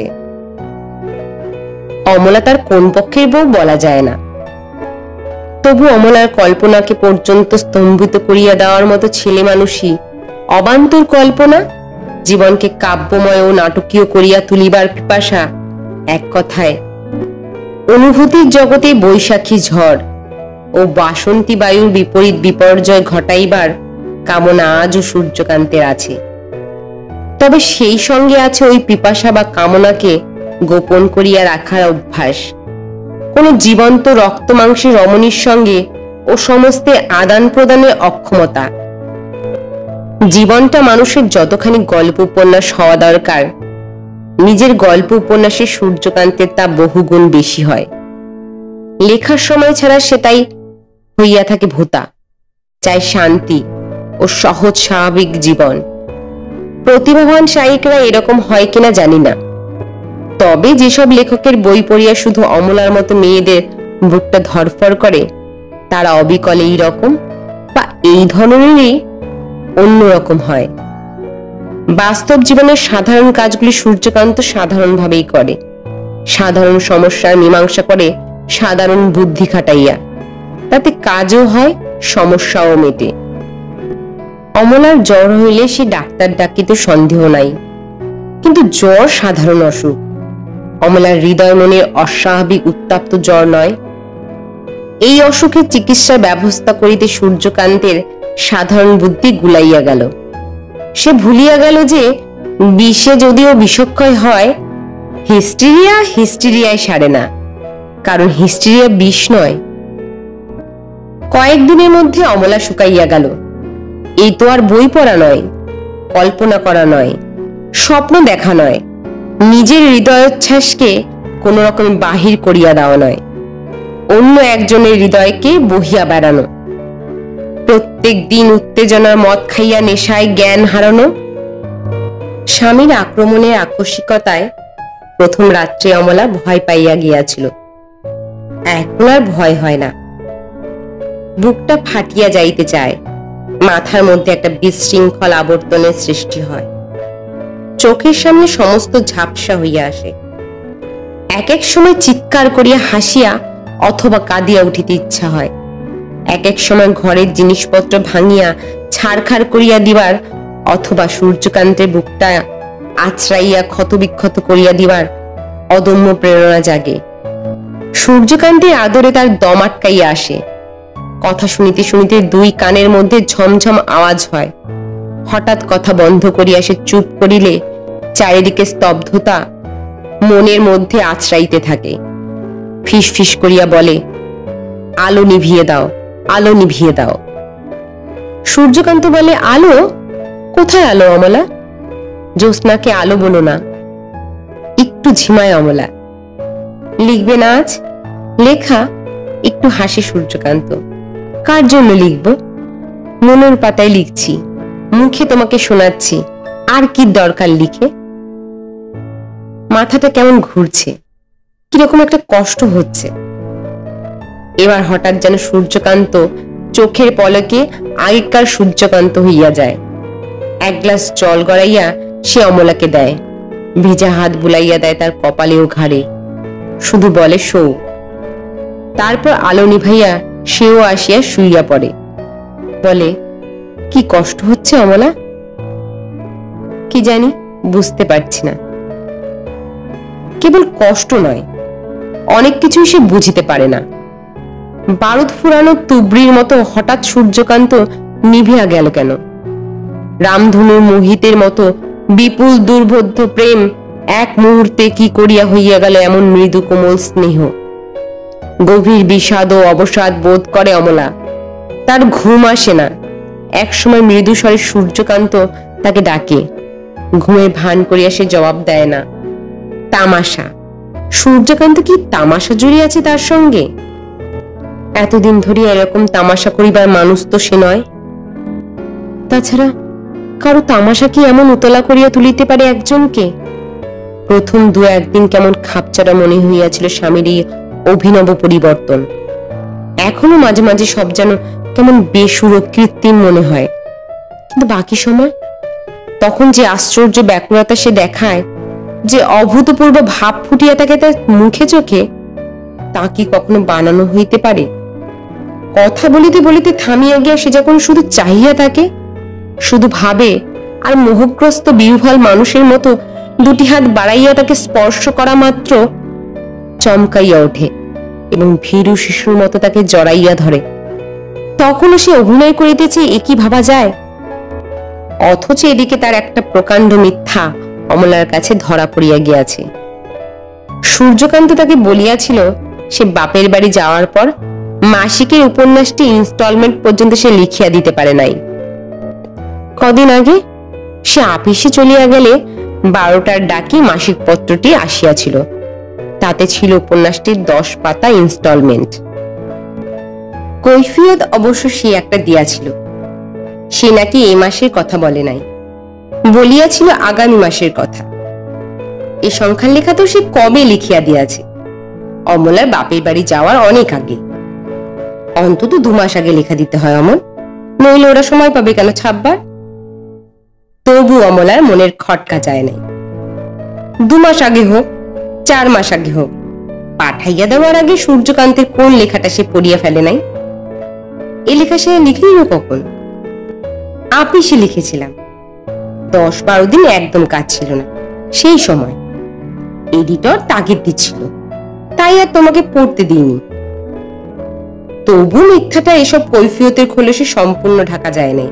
Speaker 1: অমলা তার কোন পক্ষের বউ বলা যায় না, তবু অমলার কল্পনাকে পর্যন্ত স্তম্ভিত করিয়া দেওয়ার মতো ছেলে মানুষই অবান্তর কল্পনা, জীবনকে কাব্যময় ও নাটকীয় করিয়া তুলিবার পিপাসা, এক কথায় অনুভূতির জগতে বৈশাখী ঝড় ও বাসন্তী বায়ুর বিপরীত বিপর্যয় ঘটাইবার কামনা আজও সূর্যকান্তের আছে। তবে সেই সঙ্গে আছে ওই পিপাসা বা কামনাকে গোপন করিয়া রাখার অভ্যাস, কোন জীবন্ত রক্ত মাংসের রমণীর সঙ্গে ও সমস্ত আদান প্রদানের অক্ষমতা। জীবনটা মানুষের যতখানি গল্প উপন্যাস হওয়া দরকার, নিজের গল্প উপন্যাসে সূর্যকান্তের তা বহুগুণ বেশি হয়। লেখার সময় ছাড়া সেটাই হইয়া থাকে ভোতা, চাই শান্তি ও সহজ স্বাভাবিক জীবন। প্রতিভাবান সাহিত্যিকরা এরকম হয় কিনা জানি না, তবে যেসব লেখকের বই পড়িয়া শুধু অমলার মতো মেয়েদের বুকটা ধরফর করে, তারা অবিকলে এই রকম বা এই ধরনেরই অন্যরকম হয়। বাস্তব জীবনের সাধারণ কাজগুলি সূর্যকান্ত সাধারণভাবেই করে, সাধারণ সমস্যার মীমাংসা করে সাধারণ বুদ্ধি খাটাইয়া। তাতে কাজও হয়, সমস্যাও মেটে। অমলার জ্বর হইলে সে ডাক্তার ডাকিতে সন্দেহ নাই, কিন্তু জ্বর সাধারণ অসুখ, অমলার হৃদয় মনের অস্বাভাবিক উত্তাপ্ত জ্বর নয়। এই অসুখের চিকিৎসার ব্যবস্থা করিতে সূর্যকান্তের সাধারণ বুদ্ধি গুলাইয়া গেল। সে ভুলিয়া গেল যে বিষে যদিও বিষক্ষয় হয়, হিস্টেরিয়ায় সারে না, কারণ হিস্টেরিয়া বিষ নয়। কয়েকদিনের মধ্যে অমলা শুকাইয়া গেল। এই তো আর বই পড়া নয়, কল্পনা করা নয়, স্বপ্ন দেখা নয়, নিজের হৃদয়োচ্ছ্বাসকে কোন রকম বাহির করিয়া দেওয়া নয়, অন্য একজনের হৃদয়কে বহিয়া বেড়ানো, প্রত্যেক দিন উত্তেজনার মদ খাইয়া নেশায় জ্ঞান হারানো। স্বামীর আক্রমণের আকস্মিকতায় প্রথম রাত্রে অমলা ভয় পাইয়া গিয়াছিল। এখন আর ভয় হয় না। বুকটা ফাটিয়া যাইতে চায়, মাথার মধ্যে একটা বিশৃঙ্খল আবর্তনের সৃষ্টি হয়, চোখের সামনে সমস্ত ঝাপসা হইয়া আসে। এক এক সময় চিৎকার করিয়া হাসিয়া অথবা কাঁদিয়া উঠিতে ইচ্ছা হয়। এক এক সময় ঘরের জিনিসপত্র ভাঙিয়া ছাড়খাড় করিয়া দিবার অথবা সূর্যকান্তের বুকটা আছড়াইয়া ক্ষতবিক্ষত করিয়া দিবার অদম্য প্রেরণা জাগে। সূর্যকান্তের আদরে তার দম আটকাইয়া আসে। কথা শুনিতে শুনিতে দুই কানের মধ্যে ঝমঝম আওয়াজ হয়। হঠাৎ কথা বন্ধ করিয়া সে চুপ করিলে চারিদিকে স্তব্ধতা মনের মধ্যে আছড়াইতে থাকে। ফিস ফিস করিয়া বলে, আলো নিভিয়ে দাও, আলো নিভিয়ে দাও। সূর্যকান্ত বলে, আলো? কোথায় আলো অমলা? জ্যোৎস্নাকে আলো বলো না। একটু ঝিমায় অমলা। লিখবে না আজ? লেখা? একটু হাসি সূর্যকান্ত। কার জন্য লিখব? মনের পাতায় লিখছি, মুখে তোমাকে শোনাচ্ছি, আর কি দরকার লিখে? মাথাটা কেমন ঘুরছে, কিরকম একটা কষ্ট হচ্ছে। এবার হঠাৎ যেন সূর্যকান্ত চোখের পলকে আগেকার সূর্যকান্ত হইয়া যায়। এক গ্লাস জল গড়াইয়া সে অমলাকে দেয়, ভিজা হাত বুলাইয়া দেয় তার কপালে ও ঘাড়ে, শুধু বলে শো। তারপর আলো নিভাইয়া সেও আসিয়া শুইয়া পড়ে। বলে, কি কষ্ট হচ্ছে অমলা? কি জানি, বুঝতে পারছি না। কেবল কষ্ট নয়, অনেক কিছুই সে বুঝিতে পারে না। বারুদ ফুরানো তুবড়ির মতো হঠাৎ সূর্যকান্ত নিভিয়া গেল কেন? রামধনুর মোহিতের মতো বিপুল দুর্বোধ্য প্রেম এক মুহূর্তে কি করিয়া হইয়া গেল এমন মৃদু কোমল স্নেহ। গভীর বিষাদ ও অবসাদ বোধ করে অমলা। তার ঘুম আসে না। এক সময় মৃদু স্বরে সূর্যকান্ত তাকে ডাকে। ঘুমের ভান করিয়া সে জবাব দেয় না। তামাশা! সূর্যকান্ত কি তামাশা জড়িয়ে তার সঙ্গে? এতদিন ধরিয়া এরকম তামাশা করিবার মানুষ তো সে নয়। তাছাড়া কারো তামাশা কি এমন উতলা করিয়া তুলিতে পারে একজনকে? প্রথম দু একদিন কেমন খাপচারা মনে হইয়াছিল স্বামীর এই অভিনব পরিবর্তন। এখনো মাঝে মাঝে সব যেন কেমন বেসুর ও কৃত্রিম মনে হয়। কিন্তু বাকি সময় তখন যে আশ্চর্য ব্যাকুলতা সে দেখায়, যে অভূতপূর্ব ভাব ফুটিয়া থাকে তার মুখে চোখে, তা কি কখনো বানানো হইতে পারে? কথা বলিতে বলিতে থামিয়া গিয়া সে যখন শুধু চাহিয়া থাকে, শুধু ভাবে, আর মোহগ্রস্ত বিহ্বল মানুষের মতো দুটি হাত বাড়াইয়া তাকে স্পর্শ করা মাত্র চমকাইয়া ওঠে এবং ভীরু শিশুর মতো তাকে জড়াইয়া ধরে, তখনও সে অভিনয় করিতেছে একই ভাবা যায়। অথচ এদিকে তার একটা প্রকাণ্ড মিথ্যা অমলার কাছে ধরা পড়িয়া গিয়াছে। সূর্যকান্ত তাকে বলিয়াছিল সে বাপের বাড়ি যাওয়ার পর মাসিকের উপন্যাসটি ইনস্টলমেন্ট পর্যন্ত সে লিখিয়া দিতে পারে নাই। কদিন আগে সে আপিসে চলিয়া গেলে 12টার ডাকি মাসিক পত্রটি আসিয়াছিল। তাতে ছিল উপন্যাসটির 10 পাতা ইনস্টলমেন্ট। কৈফিয়ত অবশ্য সে একটা দিয়াছিল। সে নাকি এই মাসের কথা বলে নাই, বলিয়াছিল আগামী মাসের কথা। এই সংখ্যার লেখা তো সে কবে লিখিয়া দিয়াছে, অমলার বাপের বাড়ি যাওয়ার অনেক আগে। অন্তত 2 মাস আগে লেখা দিতে হয় অমল, নইলে ওরা সময় পাবে কেন ছাপবার? তবু অমলার মনের খটকা যায় নাই। 2 মাস আগে হোক, 4 মাস আগে হোক, পাঠাইয়া দেওয়ার আগে সূর্যকান্তের কোন লেখাটা সে পড়িয়া ফেলে নাই? এ লেখা সে লিখলিও কখন? আপিসে লিখেছিলাম। 10-12 দিন একদম কাজ ছিল না, সেই সময় এডিটর তাগিদ দিচ্ছিল, তাই আর তোমাকে পড়তে দিইনি। তবু মিথ্যাটা এসব কৈফিয়তের খোলসে সম্পূর্ণ ঢাকা যায় নাই।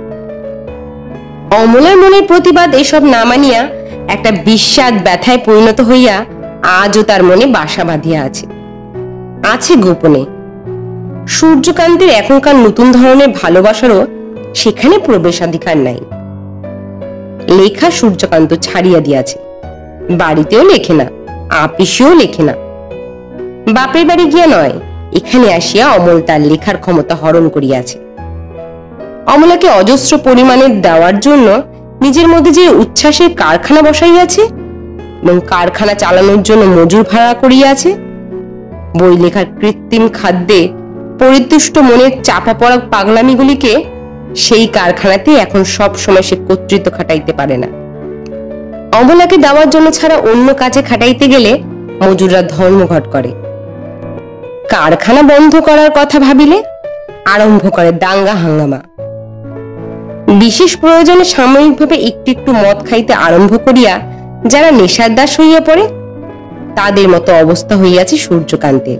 Speaker 1: অমলার মনের প্রতিবাদ এসব না মানিয়া একটা বিস্বাদ ব্যথায় পরিণত হইয়া আজও তার মনে বাসা বাঁধিয়া আছে গোপনে। সূর্যকান্তের এখনকার নতুন ধরনের ভালোবাসারও সেখানে প্রবেশাধিকার নাই। লেখা সূর্যকান্ত ছাড়িয়া দিয়াছে, বাড়িতেও লেখে না, আপিসেও লেখে না। বাপের বাড়ি গিয়া নয়, এখানে আসিয়া অমল তার লেখার ক্ষমতা হরণ করিয়াছে। অমলাকে অজস্র পরিমাণে দেওয়ার জন্য নিজের মধ্যে যে উচ্ছ্বাসের কারখানা বসাইয়াছে এবং কারখানা চালানোর জন্য মজুর ভাড়া করিয়াছে, বই লেখার কৃত্রিম খাদ্যে পরিতুষ্ট মনের চাপা পড়া পাগলামিগুলিকে সেই কারখানাতে এখন সব সময় সে কর্তৃত্ব খাটাইতে পারে না। অমলাকে দেওয়ার জন্য ছাড়া অন্য কাজে খাটাইতে গেলে মজুররা ধর্মঘট করে। কারখানা বন্ধ করার কথা ভাবিলে আরম্ভ করে দাঙ্গা হাঙ্গামা। বিশেষ প্রয়োজনে সাময়িকভাবে একটু একটু মদ খাইতে আরম্ভ করিয়া যারা নেশার দাস হইয়া পড়ে, তাদের মতো অবস্থা হইয়াছে সূর্যকান্তের।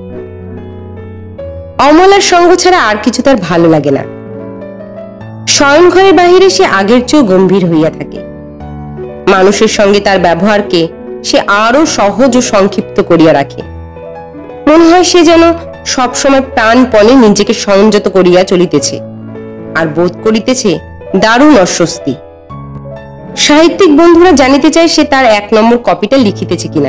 Speaker 1: অমলার সঙ্গ ছাড়া আর কিছু তার ভালো লাগে না। শয়ন ঘরের বাহিরে সে আগের চেয়েও গম্ভীর হইয়া থাকে। মানুষের সঙ্গে তার ব্যবহারকে সে আরো সহজ ও সংক্ষিপ্ত করিয়া রাখে। মনে হয় সে যেন সবসময় প্রাণপণে নিজেকে সংযত করিয়া চলিতেছে আর বোধ করিতেছে দারুণ অস্বস্তি। সাহিত্যিক বন্ধুরা জানিতে চায় সে তার 1 নম্বর কপিটা লিখিতেছে কিনা।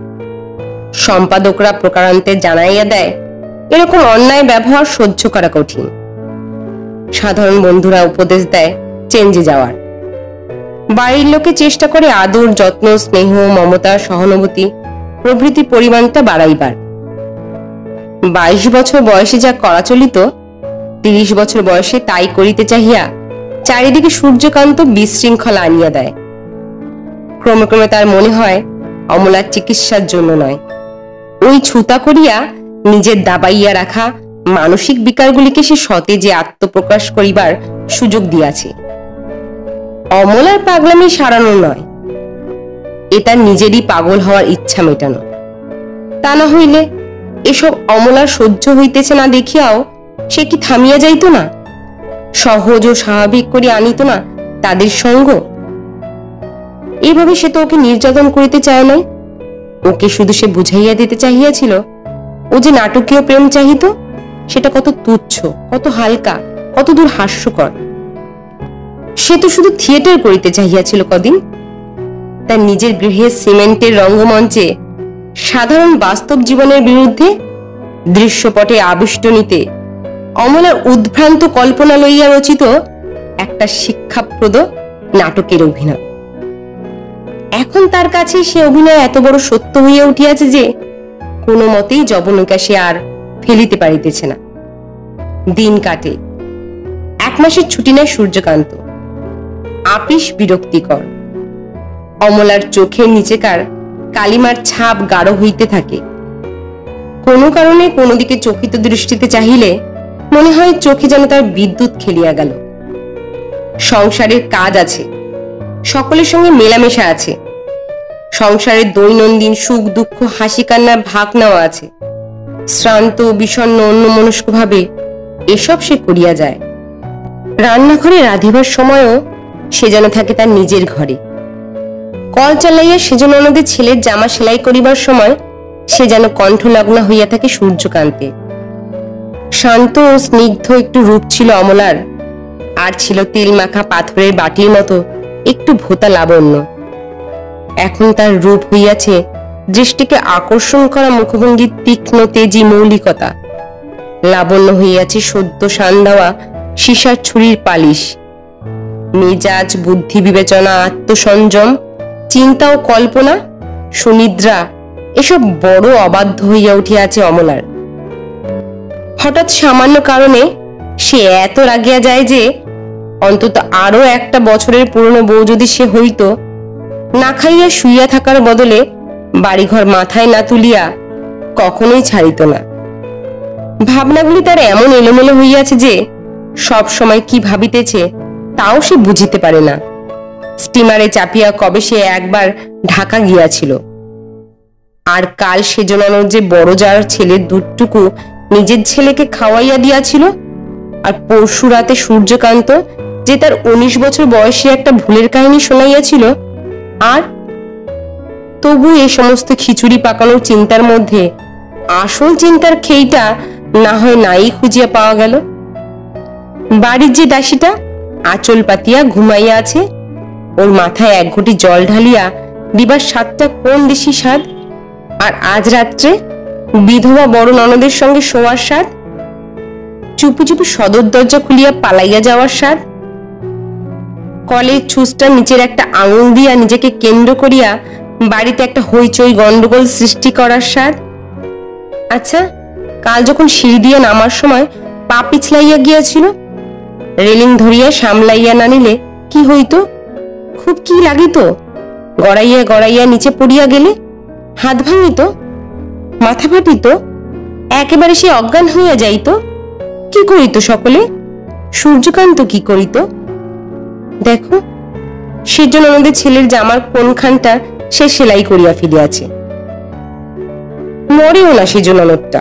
Speaker 1: সম্পাদকরা প্রকারান্তে জানাইয়া দেয় এরকম অন্যায় ব্যবহার সহ্য করা কঠিন। সাধারণ বন্ধুরা উপদেশ দেয় চেঞ্জে যাওয়ার। বাড়ির লোকে চেষ্টা করে আদর, যত্ন, স্নেহ, মমতা, সহানুভূতি প্রভৃতি পরিমাণটা বাড়াইবার। 22 বছর বয়সে যা করা চলিত, 30 বছর বয়সে তাই করিতে চাহিয়া চারিদিকে সূর্যকান্ত বিশৃঙ্খলা আনিয়া দেয়। ক্রমে ক্রমে তার মনে হয় অমলার চিকিৎসার জন্য নয়, ওই ছুতা করিয়া নিজের দাবাইয়া রাখা মানসিক বিকারগুলিকে সে সতেজে আত্মপ্রকাশ করিবার সুযোগ দিয়াছে। অমলার পাগলামি সারানো নয়, এ তার নিজেরই পাগল হওয়ার ইচ্ছা মেটানো। তা না হইলে এসব অমলার সহ্য হইতেছে না দেখিয়াও সে কি থামিয়া যাইত না, সহজ ও স্বাভাবিক করে আনিত না তাদের সঙ্গ। এইভাবে সে তো ওকে নির্যাতন করিতে চায় নাই, ওকে শুধু সে বুঝাইয়া দিতে চাহিয়াছিল ও যে নাটকীয় প্রেম চাহিত সেটা কত তুচ্ছ, কত হালকা, কত দূর হাস্যকর। সে তো শুধু থিয়েটার করিতে চাহিয়াছিল কদিন। তার নিজের গৃহে সিমেন্টের রঙ্গমঞ্চে সাধারণ বাস্তব জীবনের বিরুদ্ধে দৃশ্যপটে আবিষ্টনীতে অমলার উদ্ভ্রান্ত কল্পনা লইয়া রচিত একটা শিক্ষাপ্রদ নাটকের অভিনয়। এখন তার কাছে সে অভিনয় এত বড় সত্য হইয়া উঠিয়াছে যে কোনো মতেই যবনিকা সে আর ফেলিতে পারিতেছে না। দিন কাটে। 1 মাসের ছুটি নেয় সূর্যকান্ত। আপিস বিরক্তিকর। অমলার চোখের নিচেকার কালিমার ছাপ গাঢ় হইতে থাকে। কোনো কারণে কোনো দিকে চকিত দৃষ্টিতে চাহিলে মনে হয় চোখে যেন তার বিদ্যুৎ খেলিয়া গেল। সংসারের কাজ আছে, সকলের সঙ্গে মেলামেশা আছে, সংসারের দৈনন্দিন সুখ দুঃখ হাসি কান্নার ভাগ নেওয়া আছে। শ্রান্ত বিষণ্ণ অন্যমনস্ক ভাবে এসব সে করিয়া যায়। রান্নাঘরে রাঁধিবার সময়ও সে যেন থাকে তার নিজের ঘরে। কল চালাইয়া সেজন্য আমাদের ছেলের জামা সেলাই করিবার সময় সে যেন কণ্ঠলগ্ন হইয়া থাকে সূর্যকান্তে। শান্ত ও স্নিগ্ধ একটু রূপ ছিল অমলার, আর ছিল তেল মাখা পাথরের বাটির মতো একটু ভোতা লাবণ্য। এখন তার রূপ হইয়াছে দৃষ্টিকে আকর্ষণ করা মুখভঙ্গির তীক্ষ্ণ তেজি মৌলিকতা। লাবণ্য হইয়াছে সদ্য শান দেওয়া সীসার ছুরির পালিশ। মেজাজ, বুদ্ধি, বিবেচনা, আত্মসংযম, চিন্তা ও কল্পনা, সুনিদ্রা এসব বড় অবাধ্য হইয়া উঠিয়াছে অমলার। হঠাৎ সামান্য কারণে সে এত রাগিয়া যায় যে অন্তত আরো 1টা বছরের পুরনো বউ যদি সে হইত, না খাইয়া শুইয়া থাকার বদলে বাড়িঘর মাথায় না তুলিয়া কখনোই ছাড়িত না। ভাবনাগুলি তার এমন এলোমেলো হইয়াছে যে সব সময় কি ভাবিতেছে তাও সে বুঝিতে পারে না। স্টিমারে চাপিয়া কবে সে একবার ঢাকা গিয়াছিল, আর কাল সেজনানোর যে বড় যার ছেলের দুধটুকু নিজের ছেলেকে খাওয়াইয়া দিয়াছিল, আর পরশু রাতে সূর্যকান্ত যে তার 19 বছর বয়সে একটা ভুলের কাহিনী শোনাইয়াছিল। আর তবু এই সমস্ত খিচুড়ি পাকানোর চিন্তার মধ্যে আসল চিন্তার খেইটা না হয় নাই খুঁজিয়া পাওয়া গেল। বাড়ির যে দাসীটা আঁচল পাতিয়া ঘুমাইয়া আছে, ওর মাথায় এক ঘটি জল ঢালিয়া দিবার স্বাদটা কোন দেশি স্বাদ, আর আজ রাত্রে বিধবা বড় ননদের সঙ্গে শোয়ার স্বাদ, চুপি চুপি সদর দরজা খুলিয়া পালাইয়া যাওয়ার স্বাদ, কলের ছুঁচটা নিচের একটা আঙুল দিয়া নিজেকে কেন্দ্র করিয়া বাড়িতে একটা হইচই গন্ডগোল সৃষ্টি করার স্বাদ। আচ্ছা, কাল যখন সিঁড়ি দিয়ে নামার সময় পা পিছলাইয়া গিয়াছিল, রেলিং ধরিয়া সামলাইয়া না নিলে কি হইতো? খুব কি লাগিত? গড়াইয়া গড়াইয়া নিচে পড়িয়া গেলে হাত ভাঙিত, মাথা ফাটিত, একেবারে সে অজ্ঞান হইয়া যাইত। কি করিত সকলে? সূর্যকান্ত কি করিত? দেখো, সেজন্য আমাদের ছেলের জামার কোনখানটা সে সেলাই করিয়া ফেলিয়াছে। মরেও না সেজন্য ননদটা।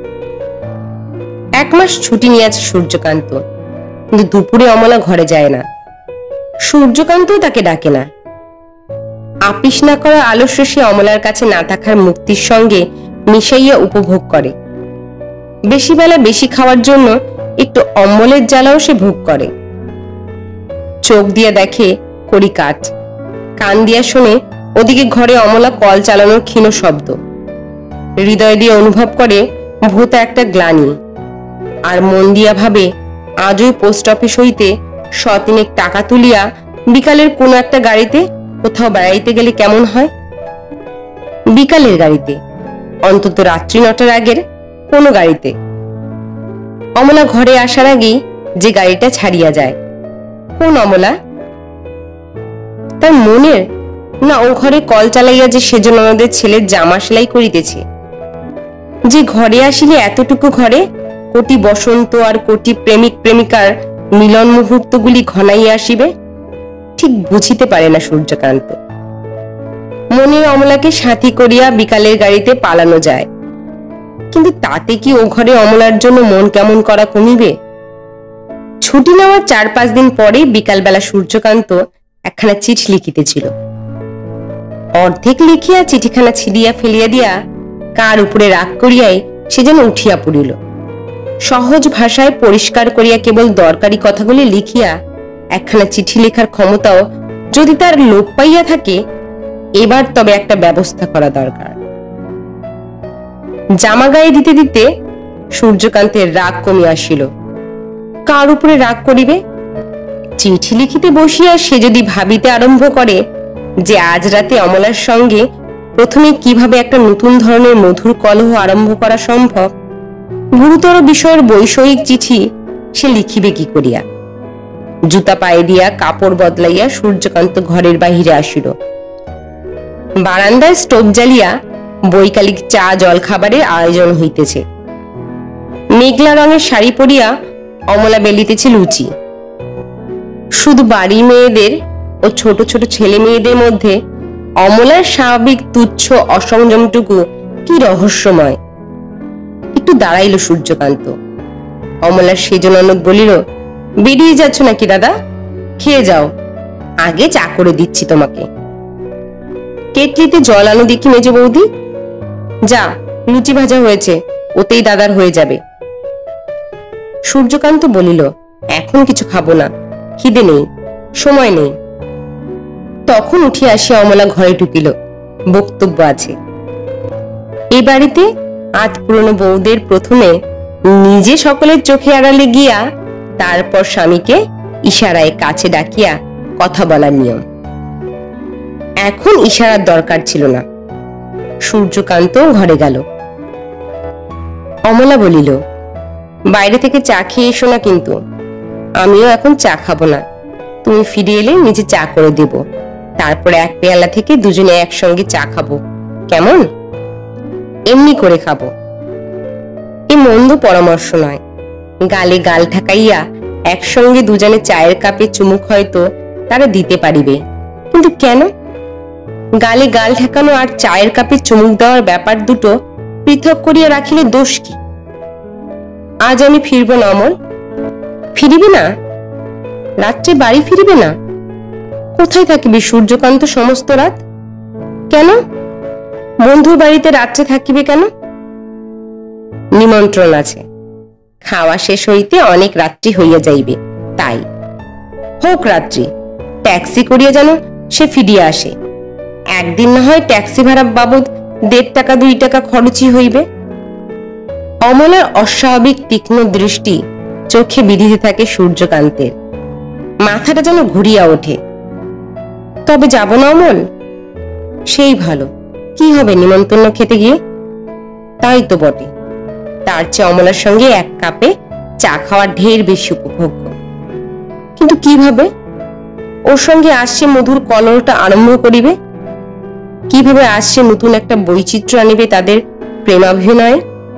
Speaker 1: 1 মাস ছুটি নিয়েছে সূর্যকান্ত, কিন্তু দুপুরে অমলা ঘরে যায় না। সূর্যকান্তও তাকে ডাকে না। আপিস না করা আলস্য সে অমলার কাছে না থাকার মুক্তির সঙ্গে মিশাইয়া উপভোগ করে। বেশি বেলা বেশি খাওয়ার জন্য একটু অম্বলের জ্বালাও সে ভোগ করে। চোখ দিয়ে দেখে কড়ি কাঠ, কান দিয়া শোনে ওদিকে ঘরে অমলা কল চালানোর ক্ষীণ শব্দ। হৃদয় দিয়ে অনুভব করে ভূতা একটা গ্লানি, আর মন দিয়া ভাবে আজই পোস্ট অফিস হইতে 100 টাকা তুলিয়া বিকালের কোনো একটা গাড়িতে কোথাও বেড়াইতে গেলে কেমন হয়। বিকালের গাড়িতে, অন্তত রাত্রি 9টার আগের কোনো গাড়িতে। অমলা ঘরে আসার আগেই যে গাড়িটা ছাড়িয়া যায়। কোন অমলা? তার মনের, না ও ঘরে কল চালাইয়া যে সেজন্য আমাদের ছেলের জামা সেলাই করিতেছে? যে ঘরে আসিলে এতটুকু ঘরে কোটি বসন্ত আর কোটি প্রেমিক প্রেমিকার মিলন মুহূর্তগুলি ঘনাইয়া আসিবে? ঠিক বুঝিতে পারে না সূর্যকান্ত। মনের অমলাকে সাথী করিয়া বিকালের গাড়িতে পালানো যায়, কিন্তু তাতে কি ও ঘরে অমলার জন্য মন কেমন করা কমিবে? ছুটি নেওয়ার 4-5 দিন পরে বিকালবেলা সূর্যকান্ত একখানা চিঠি লিখিতেছিল। অর্ধেক লিখিয়া চিঠিখানা ছিঁড়িয়া ফেলিয়া দিয়া কার উপরে রাগ করিয়াই সে যেন উঠিয়া পড়িল। সহজ ভাষায় পরিষ্কার করিয়া কেবল দরকারি কথাগুলি লিখিয়া একখানা চিঠি লেখার ক্ষমতাও যদি তার লোপ পাইয়া থাকে, এবার তবে একটা ব্যবস্থা করা দরকার। জামা গায়ে দিতে দিতে সূর্যকান্তের রাগ কমিয়া আসিল। কার উপরে রাগ করিবে? চিঠি লিখিতে বসিয়া সে যদি ভাবিতে আরম্ভ করে যে আজ রাতে অমলার সঙ্গে প্রথমে কিভাবে একটা নতুন ধরনের মধুর কলহ আরম্ভ করা সম্ভব, গুরুতর বিষয়ের বৈষয়িক চিঠি সে লিখিবে কি করিয়া? জুতা পায়ে দিয়া কাপড় বদলাইয়া সূর্যকান্ত ঘরের বাহিরে আসিল। বারান্দায় স্টোভ জ্বালিয়া বৈকালিক চা জল খাবারের আয়োজন হইতেছে। মেঘলা রঙের শাড়ি পরিয়া অমলা বেলিতেছে লুচি। শুধু বাড়ি মেয়েদের ও ছোট ছোট ছেলে মেয়েদের মধ্যে অমলার স্বাভাবিক তুচ্ছ অসংযমটুকু কি রহস্যময়। একটু দাঁড়াইল সূর্যকান্ত। অমলার সেজননদ বলিল, বেরিয়ে যাচ্ছ নাকি দাদা? খেয়ে যাও, আগে চা করে দিচ্ছি তোমাকে। কেটলিতে জল আনো দেখি মেজ বৌদি। যা, লুচি ভাজা হয়েছে, ওতেই দাদার হয়ে যাবে। সূর্যকান্ত বলিল, এখন কিছু খাবো না, খিদে নেই, সময় নেই। তখন উঠিয়া আসিয়া অমলা ঘরে ঢুকিল। বক্তব্য আছে। এ বাড়িতে আজ পুরনো বউদের প্রথমে নিজে সকলের চোখে আড়ালে গিয়া তারপর স্বামীকে ইশারায় কাছে ডাকিয়া কথা বলার নিয়ম। এখন ইশারার দরকার ছিল না। সূর্যকান্ত ঘরে গেল। অমলা বলিল, বাইরে থেকে চা খেয়ে এসো না কিন্তু। আমিও এখন চা খাবো না, তুমি ফিরে এলে নিজে চা করে দেব, তারপরে এক পেয়ালা থেকে দুজনে একসঙ্গে চা খাবো, কেমন? এমনি করে খাবো। এ মন্দ পরামর্শ নয়। গালে গাল ঠাকাইয়া একসঙ্গে দুজনে চায়ের কাপে চুমুক হয়তো তারা দিতে পারিবে, কিন্তু কেন? গালে গাল ঠেকানো আর চায়ের কাপে চুমুক দেওয়ার ব্যাপার দুটো পৃথক করিয়া রাখিলে দোষ কি? আজ আমি ফিরব না অমল। ফিরিবে না? রাত্রে বাড়ি ফিরিবে না? কোথায় থাকিবে সূর্যকান্ত সমস্ত রাত? কেন? বন্ধুর বাড়িতে রাত্রে থাকিবে কেন? নিমন্ত্রণ আছে, খাওয়া শেষ হইতে অনেক রাত্রি হইয়া যাইবে, তাই হোক রাত্রি, ট্যাক্সি করিয়া যেন সে ফিরিয়া আসে। একদিন না হয় ট্যাক্সি ভাড়া বাবদ 1.5 টাকা 2 টাকা খরচই হইবে। অমলার অস্বাভাবিক তীক্ষ্ণ দৃষ্টি চোখে বিঁধিতে থাকে সূর্যকান্তের। মাথাটা যেন ঘুরিয়া ওঠে। তবে যাব না অমল? সেই ভালো, কি হবে নিমন্ত্রণ খেতে গিয়ে? তাই তো বটে, তার চেয়ে অমলার সঙ্গে 1 কাপে চা খাওয়া ঢের বেশি উপভোগ্য। কিন্তু কিভাবে ওর সঙ্গে আসছে মধুর কলরটা আরম্ভ করিবে? কিভাবে আসছে নতুন একটা বৈচিত্র্য আনিবে তাদের প্রেমাভিনয়ে?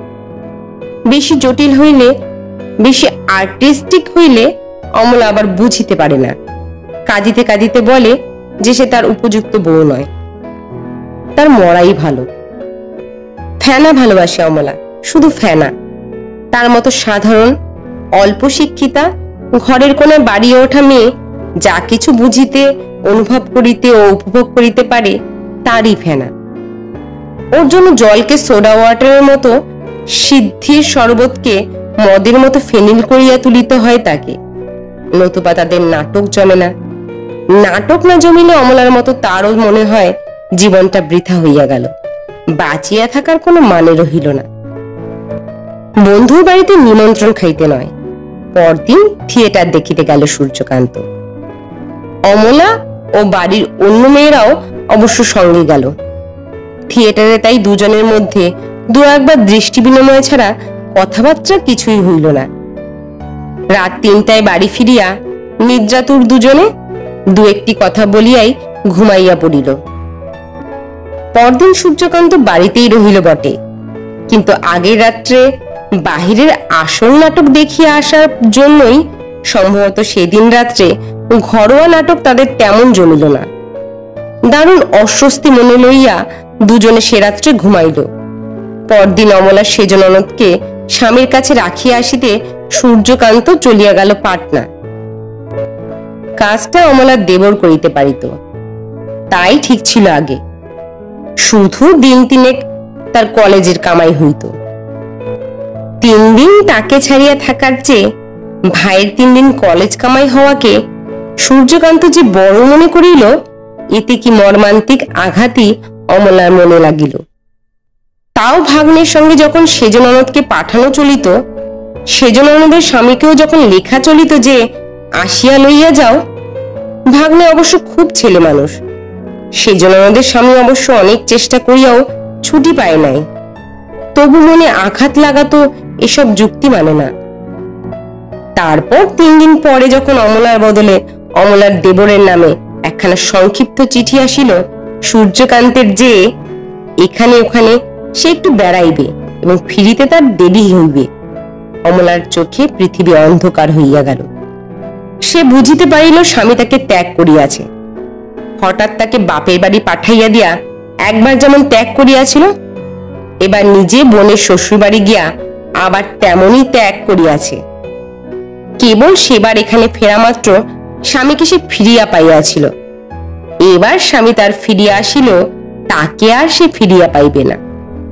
Speaker 1: বেশি জটিল হইলে, বেশি আর্টিস্টিক হইলে অমলা আবার বুঝিতে পারে না। কাঁদিতে কাঁদিতে বলে যে সে তার উপযুক্ত বউ নয়, তার মরাই ভালো। ফেনা ভালোবাসে অমলা, শুধু ফেনা। তার মতো সাধারণ, অল্প শিক্ষিতা, ঘরের কোণে বাড়িয়ে ওঠা মেয়ে যা কিছু বুঝিতে, অনুভব করিতে ও উপভোগ করিতে পারে তারই ফেনা। ওর জন্য জলকে সোডা ওয়াটারের মতো, সিদ্ধির শরবতকে মদের মতো ফেনিল করিয়া তুলিতে হয় তাকে, নতুবা তাদের নাটক জমে না। নাটক না জমিলে অমলার মতো তারও মনে হয় জীবনটা বৃথা হইয়া গেল, বাঁচিয়া থাকার কোনো মানে রহিল না। বন্ধুর বাড়িতে নিমন্ত্রণ খাইতে নয়, পরদিন থিয়েটার দেখিতে গেল সূর্যকান্ত। অমলা ও বাড়ির অন্য মেয়েরাও অবশ্য সঙ্গে গেল। থিয়েটারে তাই দুজনের মধ্যে 2-1 দৃষ্টি বিনিময় ছাড়া কথাবার্তা কিছুই হইল না। রাত 3টায় বাড়ি ফিরিয়া নিদ্রাতুর দুজনে 2-1টি কথা বলিয়াই ঘুমাইয়া পড়িল। পরদিন সূর্যকান্ত বাড়িতেই রহিল বটে, কিন্তু আগের রাত্রে বাহিরের আসল নাটক দেখিয়া আসার জন্যই সম্ভবত সেদিন রাত্রে ঘরোয়া নাটক তাদের তেমন জমিল না। দারুণ অস্বস্তি মনে লইয়া দুজনে সে রাত্রে ঘুমাইল। পরদিন অমলা সেজ ননদকে স্বামীর কাছে রাখিয়া আসিতে সূর্যকান্ত চলিয়া গেল পাটনা। কাজটা অমলা দেবর করিতে পারিত, তাই ঠিক ছিল আগে। শুধু দিন 3 তার কলেজের কামাই হইত। 3 দিন তাকে ছাড়িয়া থাকার চেয়ে ভাইয়ের 3 দিন কলেজ কামাই হওয়াকে সূর্যকান্ত যে বড় মনে করিল, এতে কি মর্মান্তিক আঘাতই অমলার মনে লাগিল। তাও ভাগ্নের সঙ্গে যখন সেজ ননদকে পাঠানো চলিত, সেজ ননদের স্বামীকেও যখন লেখা চলিত যে আসিয়া লইয়া যাও। ভাগ্নে অবশ্য খুব ছেলে মানুষ, সেজ ননদের স্বামী অবশ্য অনেক চেষ্টা করিয়াও ছুটি পায় নাই। তবু মনে আঘাত লাগাতো এসব যুক্তি মানে না। তারপর 3 দিন পরে যখন অমলার বদলে অমলার দেবরের নামে একখানা সংক্ষিপ্ত চিঠি আসিল সূর্যকান্তের যে এখানে ওখানে সে একটু বেড়াইবে এবং ফিরিতে তার দেরি হইবে, অমলার চোখে পৃথিবী অন্ধকার হইয়া গেল। সে বুঝিতে পারিল স্বামী তাকে ত্যাগ করিয়াছে। হঠাৎ তাকে বাপের বাড়ি পাঠাইয়া দিয়া একবার যেমন ত্যাগ করিয়াছিল, এবার নিজে বোনের শ্বশুর বাড়ি গিয়া আবার তেমনই ত্যাগ করিয়াছে। কেবল সেবার এখানে ফেরা মাত্র স্বামীকে সে ফিরিয়া পাইয়াছিল। এবার স্বামী তার ফিরিয়া আসিল, তাকে আর সে ফিরিয়া পাইবে না।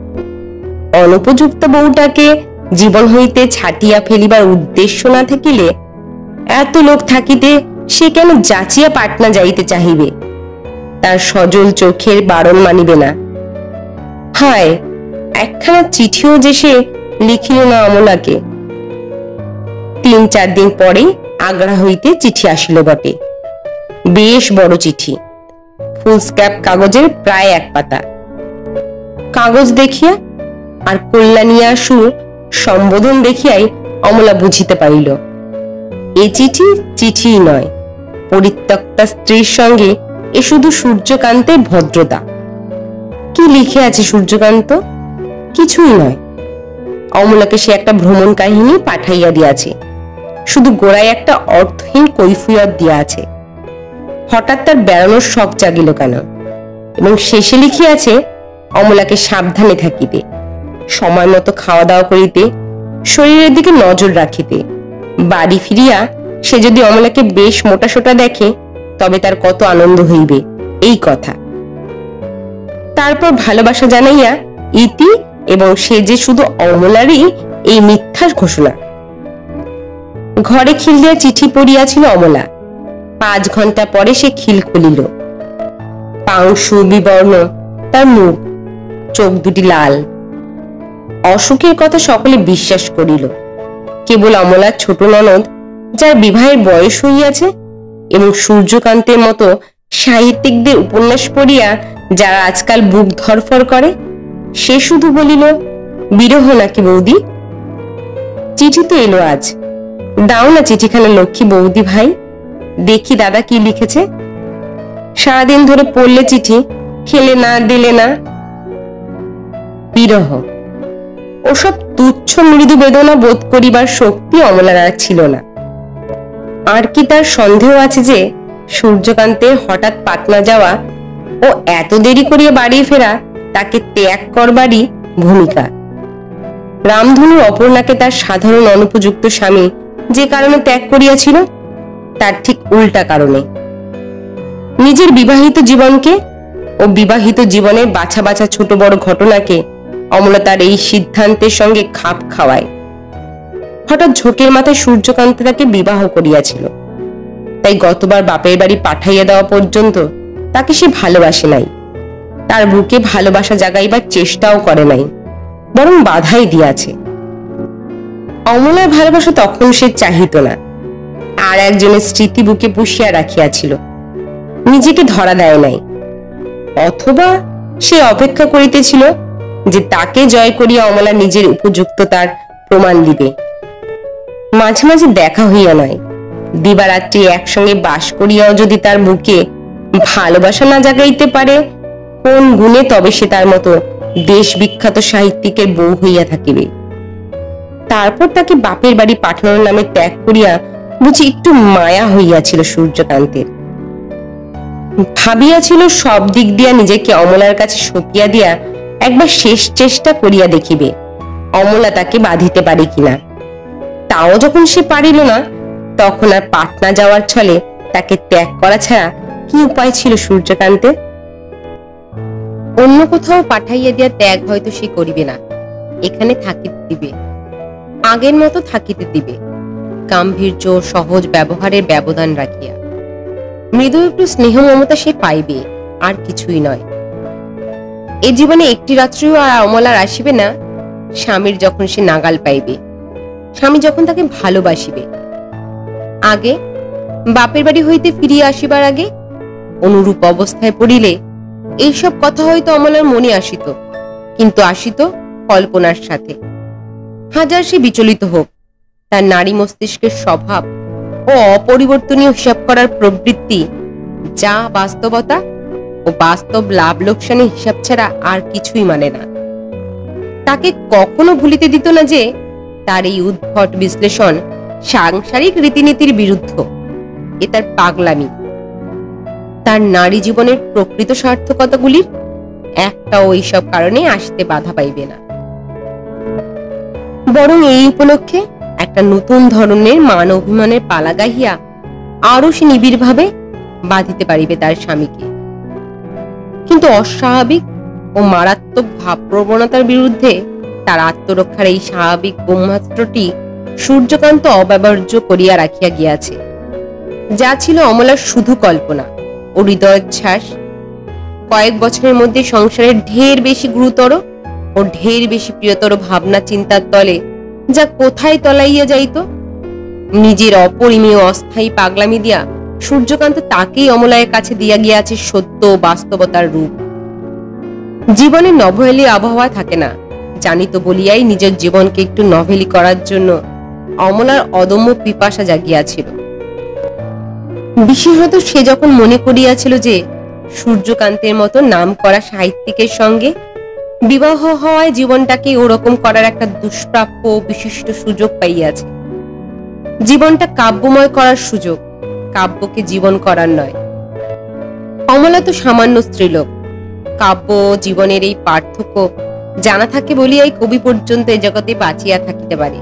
Speaker 1: অনুপযুক্ত বউটাকে জীবন হইতে ছাটিয়া ফেলিবার উদ্দেশ্য না থাকিলে এত লোক থাকিতে সে কেন যাচিয়া পাটনা যাইতে চাহিবে? তার সজল চোখের বারণ মানিবে না। হায়, একখানা চিঠিও যে সে লিখিল না অমলাকে। 3-4 দিন পরে আগ্রা হইতে চিঠি আসিল বটে, বেশ বড় চিঠি, ফুলস্ক্যাপ কাগজের প্রায় 1 পাতা। কাগজ দেখিয়া আর কল্যাণিয়াশু সম্বোধন দেখিয়াই অমলা বুঝিতে পারিল এ চিঠি চিঠিই নয়, পরিত্যক্তা স্ত্রীর সঙ্গে এ শুধু সূর্যকান্তের ভদ্রতা। কি লিখে আছে সূর্যকান্ত? কিছুই নয়। অমলাকে সে একটা ভ্রমণ কাহিনী পাঠাইয়া দিয়াছে, শুধু গোড়ায় একটা অর্থহীন কৈফিয়ত দিয়া আছে। হঠাৎ তার বেড়ানোর শখ জাগিল কেন? এবং শেষে লিখিয়াছে অমলাকে সাবধানে থাকিতে, সময় মতো খাওয়া দাওয়া করিতে, শরীরের দিকে নজর রাখিতে। বাড়ি ফিরিয়া সে যদি অমলাকে বেশ মোটাসোটা দেখে তবে তার কত আনন্দ হইবে, এই কথা। তারপর ভালোবাসা জানাইয়া ইতি, এবং সে যে শুধু অমলারই এই মিথ্যা ঘোষণা। ঘরে খিল দিয়া চিঠি পড়িয়াছিল অমলা। 5 ঘন্টা পরে সে খিল খুলিল। পাংশু বিবর্ণ তার মুখ, চোখ দুটি লাল। অসুখের কথা সকলে বিশ্বাস করিল, কেবল অমলার ছোট ননদ, যার বিবাহের বয়স হইয়াছে এবং সূর্যকান্তের মতো সাহিত্যিকদের উপন্যাস পড়িয়া যারা আজকাল বুক ধরফর করে, সে শুধু বলিল, বিরহ নাকি বৌদি? চিঠি তো এলো আজ, দাও না চিঠিখানা লক্ষ্মী বৌদি ভাই, দেখি দাদা কি লিখেছে। সারাদিন ধরে পড়লে চিঠি, খেলে না দিলে না। বিরহ, ওসব তুচ্ছ মৃদু বেদনা বোধ করিবার শক্তি অমলার আর ছিল না। আর কি তার সন্দেহ আছে যে সূর্যকান্তের হঠাৎ পাটনা যাওয়া ও এত দেরি করিয়া বাড়ি ফেরা তাকে ত্যাগ করবারই ভূমিকা? রামধনু অপর্ণাকে তার সাধারণ অনুপযুক্ত স্বামী যে কারণে ত্যাগ করিয়াছিল, তার ঠিক উল্টা কারণে। নিজের বিবাহিত জীবনকে ও বিবাহিত জীবনের বাছা বাছা ছোট বড় ঘটনাকে অমলা তার এই সিদ্ধান্তের সঙ্গে খাপ খাওয়ায়। হঠাৎ ঝোঁকের মাথায় সূর্যকান্ত তাকে বিবাহ করিয়াছিল, তাই গতবার বাপের বাড়ি পাঠাইয়া দেওয়া পর্যন্ত তাকে সে ভালোবাসে নাই, তার বুকে ভালোবাসা জাগাইবার চেষ্টাও করে নাই, বরং বাধাই দিয়াছে। অমলার ভালোবাসা তখন সে চাহিত না, আর একজনের স্মৃতি বুকে পুষিয়া রাখিয়াছিল, নিজেকে ধরা দেয় নাই। অথবা সে অপেক্ষা করিতেছিল যে তাকে জয় করিয়া অমলা নিজের উপযুক্ততার প্রমাণ দিবে। মাঝে মাঝে দেখা হইয়া নয়, দিবারাত্রি একসঙ্গে বাস করিয়াও যদি তার বুকে ভালোবাসা না জাগাইতে পারে, কোন গুণে তবে সে তার মতো দেশ বিখ্যাত সাহিত্যিকের বউ হইয়া থাকিবে? তারপর তাকে বাপের বাড়ি পাঠানোর নামে ত্যাগ করিয়া বুঝি একটু মায়া হইয়াছিল সূর্যকান্তের। ভাবিয়াছিল সব দিক দিয়া নিজেকে অমলার কাছে সঁপিয়া দিয়া একবার শেষ চেষ্টা করিয়া দেখিবে অমলা তাকে বাঁধিতে পারে কিনা। তাও যখন সে পারিল না, তখন আর পাটনা যাওয়ার ছলে তাকে ত্যাগ করা ছাড়া কি উপায় ছিল সূর্যকান্তের? অন্য কোথাও পাঠাইয়া দিয়া ত্যাগ হয়তো সে করিবে না, এখানে থাকিতে দিবে, আগের মতো থাকিতে দিবে, গাম্ভীর্য সহজ ব্যবহারের ব্যবধান রাখিয়া। মৃদু একটু স্নেহ মমতা সে পাইবে, আর কিছুই নয়। এ জীবনে একটি রাত্রিও আর অমলার আসিবে না, স্বামীর যখন সে নাগাল পাইবে, স্বামী যখন তাকে ভালোবাসিবে। আগে বাপের বাড়ি হইতে ফিরিয়া আসিবার আগে অনুরূপ অবস্থায় পড়িলে এইসব কথা হয়তো অমলার মনে আসিত, কিন্তু আসিত কল্পনার সাথে। হাজার সে বিচলিত হোক, তার নারী মস্তিষ্কের স্বভাব ও অপরিবর্তনীয় হিসাব করার প্রবৃত্তি যা বাস্তবতা ও বাস্তব লাভ লোকসানের হিসাব ছাড়া আর কিছুই মানে না। তাকে কখনো ভুলিতে দিত না যে তার এই উদ্ভট বিশ্লেষণ সাংসারিক রীতিনীতির বিরুদ্ধ, এ তার পাগলামি। তার নারী জীবনের প্রকৃত সার্থকতাগুলির একটাও এইসব কারণে আসতে বাধা পাইবে না, বরং এই উপলক্ষে একটা নতুন ধরনের মান অভিমানের পালা গাহিয়া আরো সে নিবিড়ভাবে বাঁধিতে পারিবে তার স্বামীকে। কিন্তু অস্বাভাবিক ও মারাত্মক ভাব প্রবণতার বিরুদ্ধে তার আত্মরক্ষার এই স্বাভাবিক ব্রহ্মাস্ত্রটি সূর্যকান্ত অব্যবহার্য করিয়া রাখিয়া গিয়াছে, যা ছিল অমলার শুধু কল্পনা ও হৃদয়োচ্ছ্বাস। কয়েক বছরের মধ্যে সংসারের ঢের বেশি গুরুতর ও ঢের বেশি প্রিয়তর ভাবনা চিন্তার তলে যা কোথায় তলাইয়া যাইত। নিজের অপরিমেয় অস্থায়ী পাগলামি দিয়া সূর্যকান্ত তাকেই অমলায়ের কাছে দিয়া গিয়াছে সত্য বাস্তবতার রূপ। জীবনে নভেলি আবহাওয়া থাকে না জানিত বলিয়াই নিজের জীবনকে একটু নভেলি করার জন্য অমলার অদম্য পিপাসা জাগিয়াছিল। বিশেষত সে যখন মনে করিয়াছিল যে সূর্যকান্তের মতো নাম করা সাহিত্যিকের সঙ্গে বিবাহ হওয়ায় জীবনটাকে ওরকম করার একটা দুষ্প্রাপ্য বিশিষ্ট সুযোগ পাইয়াছে। জীবনটা কাব্যময় করার সুযোগ, কাব্যকে জীবন করার নয়। অমলা তো সামান্য স্ত্রীলোক, কাব্য জীবনের এই পার্থক্য জানা থাকে বলিয়াই কবি পর্যন্ত এ জগতে বাঁচিয়া থাকিতে পারে।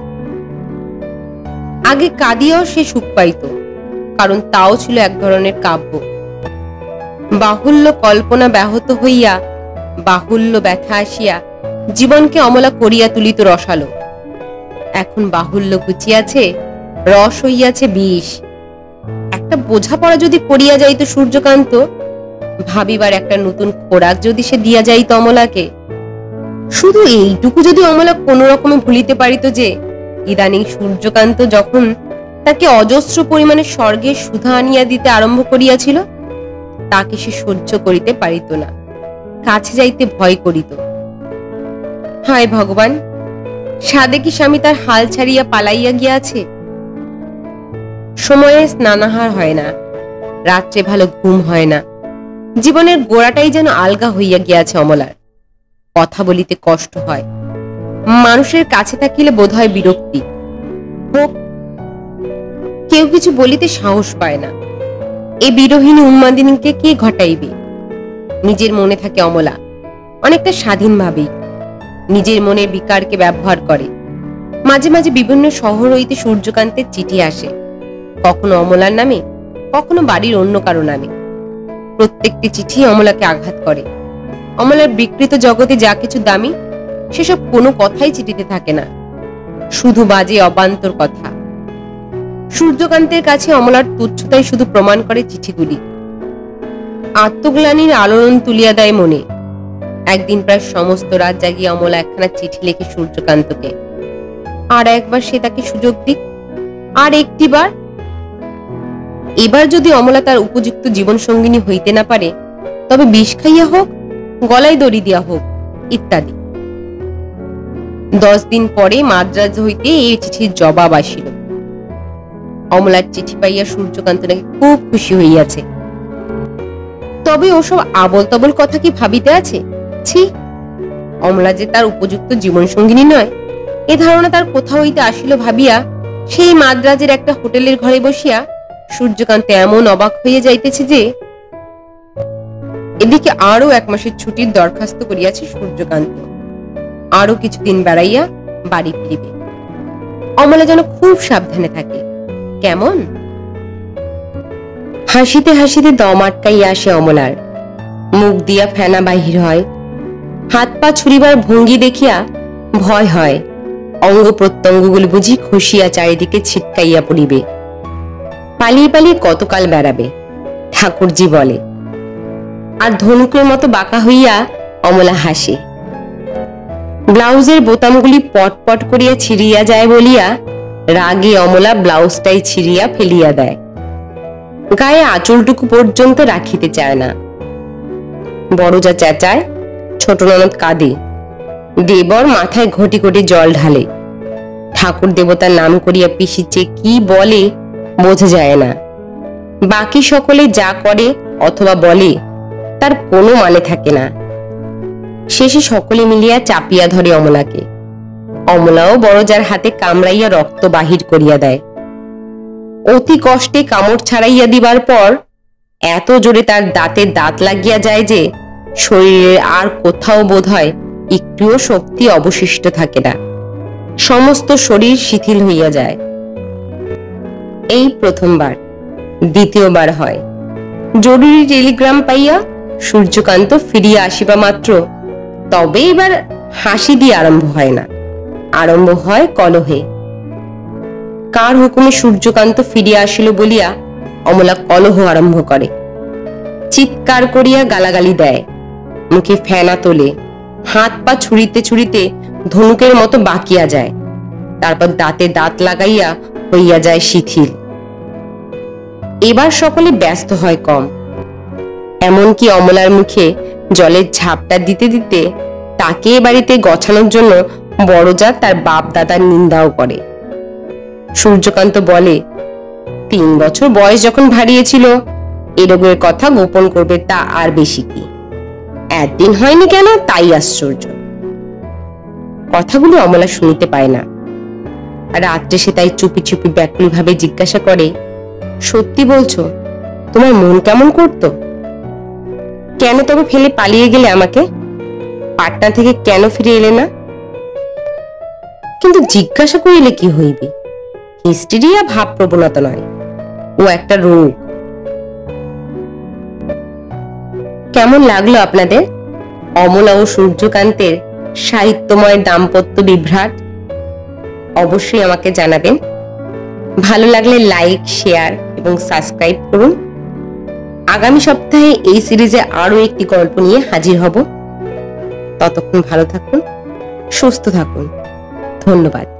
Speaker 1: আগে কাঁদিয়াও সে সুখ পাইত, কারণ তাও ছিল এক ধরনের কাব্য। বাহুল্য কল্পনা ব্যাহত হইয়া বাহুল্য ব্যথা আসিয়া জীবনকে অমলা করিয়া তুলিত রসালো। এখন বাহুল্য ঘুচিয়াছে, রস হইয়াছে বিষ। একটা বোঝাপড়া যদি করিয়া যাইত সূর্যকান্ত, ভাবিবার একটা নতুন খোরাক যদি সে দিয়া যাইত অমলাকে, শুধু এইটুকু যদি অমলা কোন রকমে ভুলিতে পারিত যে ইদানিং সূর্যকান্ত যখন তাকে অজস্র পরিমাণে স্বর্গের সুধা আনিয়া দিতে আরম্ভ করিয়াছিল, তাকে সে সহ্য করিতে পারিত না, কাছে যাইতে ভয় করিত। হায় ভগবান, সাধে কি স্বামী তার হাল ছাড়িয়া পালাইয়া গিয়াছে? সময়ে স্নানাহার হয় না, রাত্রে ভালো ঘুম হয় না, জীবনের গোড়াটাই যেন আলগা হইয়া গিয়াছে অমলার। কথা বলিতে কষ্ট হয়, মানুষের কাছে থাকিলে বোধ হয় বিরক্তি। হোক, কেউ কিছু বলিতে সাহস পায় না। এই বিরোহিনী উন্মাদিনীকে কে ঘটাইবে? নিজের মনে থাকে অমলা, অনেকটা স্বাধীনভাবেই নিজের মনের বিকারকে ব্যবহার করে। মাঝে মাঝে বিভিন্ন শহর হইতে সূর্যকান্তের চিঠি আসে, কখনো অমলার নামে, কখনো বাড়ির অন্য কারো নামে। প্রত্যেকটি চিঠি অমলাকে আঘাত করে। অমলার বিকৃত জগতে যা কিছু দামি, সেসব কোনো কথাই চিঠিতে থাকে না, শুধু বাজে অবান্তর কথা। সূর্যকান্তের কাছে অমলার তুচ্ছতাই শুধু প্রমাণ করে চিঠিগুলি। আত্মগ্লানির আলোড়ন তুলিয়া দেয় মনে। একদিন প্রায় সমস্ত রাত জাগিয়ে অমলা একখানা চিঠি লেখে সূর্যকান্তকে। আর একবার সে তাকে সুযোগ দিক, আর একটিবার। এবার যদি অমলা তার উপযুক্ত জীবন সঙ্গিনী হইতে না পারে, তবে বিষ খাইয়া হোক, গলায় দড়ি দিয়া হোক, ইত্যাদি। 10 দিন পরে মাদ্রাজ হইতে এই চিঠির জবাব আসিল। অমলার চিঠি পাইয়া সূর্যকান্ত নাকি খুব খুশি হইয়াছে। তবে ওসব আবল তবল কথা কি ভাবিতে আছে? ছি, অমলা যে তার উপযুক্ত জীবন সঙ্গিনী নয়, এ ধারণা তার কোথা হইতে আসিল ভাবিয়া সেই মাদ্রাজের একটা হোটেলের ঘরে বসিয়া সূর্যকান্ত এমন অবাক হইয়া যাইতেছে যে, এদিকে আরো 1 মাসের ছুটির দরখাস্ত করিয়াছে সূর্যকান্ত। আরো কিছুদিন বেড়াইয়া বাড়ি ফিরিবে। অমলা যেন খুব সাবধানে থাকে। কেমন? হাসিতে হাসিতে দম আটকাইয়া আসে অমলার, মুখ দিয়া ফেনা বাহির হয়। হাত পা ছুড়িবার ভঙ্গি দেখিয়া ভয় হয় অঙ্গ প্রত্যঙ্গগুলি বুঝি খসিয়া চারিদিকে ছিটকাইয়া পড়িবে। পালিয়ে পালিয়ে কতকাল বেড়াবে, ঠাকুরজি বলে। আর ধনুকের মতো বাঁকা হইয়া অমলা হাসে। ব্লাউজের বোতামগুলি পটপট করিয়া ছিড়িয়া যায় বলিয়া রাগে অমলা ব্লাউজটাই ছিড়িয়া ফেলিয়া দেয়। গায়ে আঁচলটুকু পর্যন্ত রাখিতে চায় না। বড় যা চেঁচায়, ছোট ননদ কাঁদে, দেবর মাথায় ঘটি ঘটি জল ঢালে। ঠাকুর দেবতার নাম করিয়া পিসি যে কি বলে বোঝা যায় না। বাকি সকলে যা করে অথবা বলে তার কোনো মানে থাকে না। শেষে সকলে মিলিয়া চাপিয়া ধরে অমলাকে। অমলাও বড় যার হাতে কামড়াইয়া রক্ত বাহির করিয়া দেয়। অতি কষ্টে কামড় ছাড়াইয়া দিবার পর এত জোরে তার দাঁতে দাঁত লাগিয়া যায় যে শরীরের আর কোথাও বোধ হয় একটুও শক্তি অবশিষ্ট থাকে না। সমস্ত শরীর শিথিল হইয়া যায়। এই প্রথমবার। দ্বিতীয়বার হয়। জরুরি টেলিগ্রাম পাইয়া সূর্যকান্ত ফিরিয়া আসিবা মাত্র তবে এবার হাসি দিয়ে আরম্ভ হয় না, আরম্ভ হয় কলহে। কার হুকুমে সূর্যকান্ত ফিরিয়া আসিল বলিয়া অমলা কলহ আরম্ভ করে। চিৎকার করিয়া গালাগালি দেয়, মুখে ফেনা তোলে, হাত পা ছুড়িতে ছুড়িতে ধনুকের মতো বাকিয়া যায়। তারপর দাঁতে দাঁত লাগাইয়া হইয়া যায় শিথিল। এবার সকলে ব্যস্ত হয় কম। এমনকি অমলার মুখে জলের ঝাপটা দিতে দিতে তাকে এ বাড়িতে গছানোর জন্য বড়জা তার বাপ দাদার নিন্দাও করে। সূর্যকান্ত বলে, 3 বছর বয়স যখন ভারিয়েছিল এ রোগের কথা গোপন করবে তা আর বেশি কি? একদিন হয়নি কেন তাই আশ্চর্য। কথাগুলো অমলা শুনিতে পায় না। রাত্রে সে তাই চুপি চুপি ব্যাকুল ভাবে জিজ্ঞাসা করে, সত্যি বলছো? তোমার মন কেমন করতো? কেন তবে ফেলে পালিয়ে গেলে আমাকে? পাটনা থেকে কেন ফিরে এলে না? কিন্তু জিজ্ঞাসা করিলে কি হইবে? হিস্টেরিয়া ভাব প্রবণতা নয়, ও একটা রোগ। কেমন লাগলো আপনাদের অমলা ও সূর্যকান্তের সাহিত্যময় দাম্পত্য বিভ্রাট? অবশ্যই আমাকে জানাবেন। ভালো লাগলে লাইক, শেয়ার এবং সাবস্ক্রাইব করুন। আগামী সপ্তাহে এই সিরিজে আরো একটি গল্প নিয়ে হাজির হব। ততক্ষণ ভালো থাকুন, সুস্থ থাকুন। ধন্যবাদ।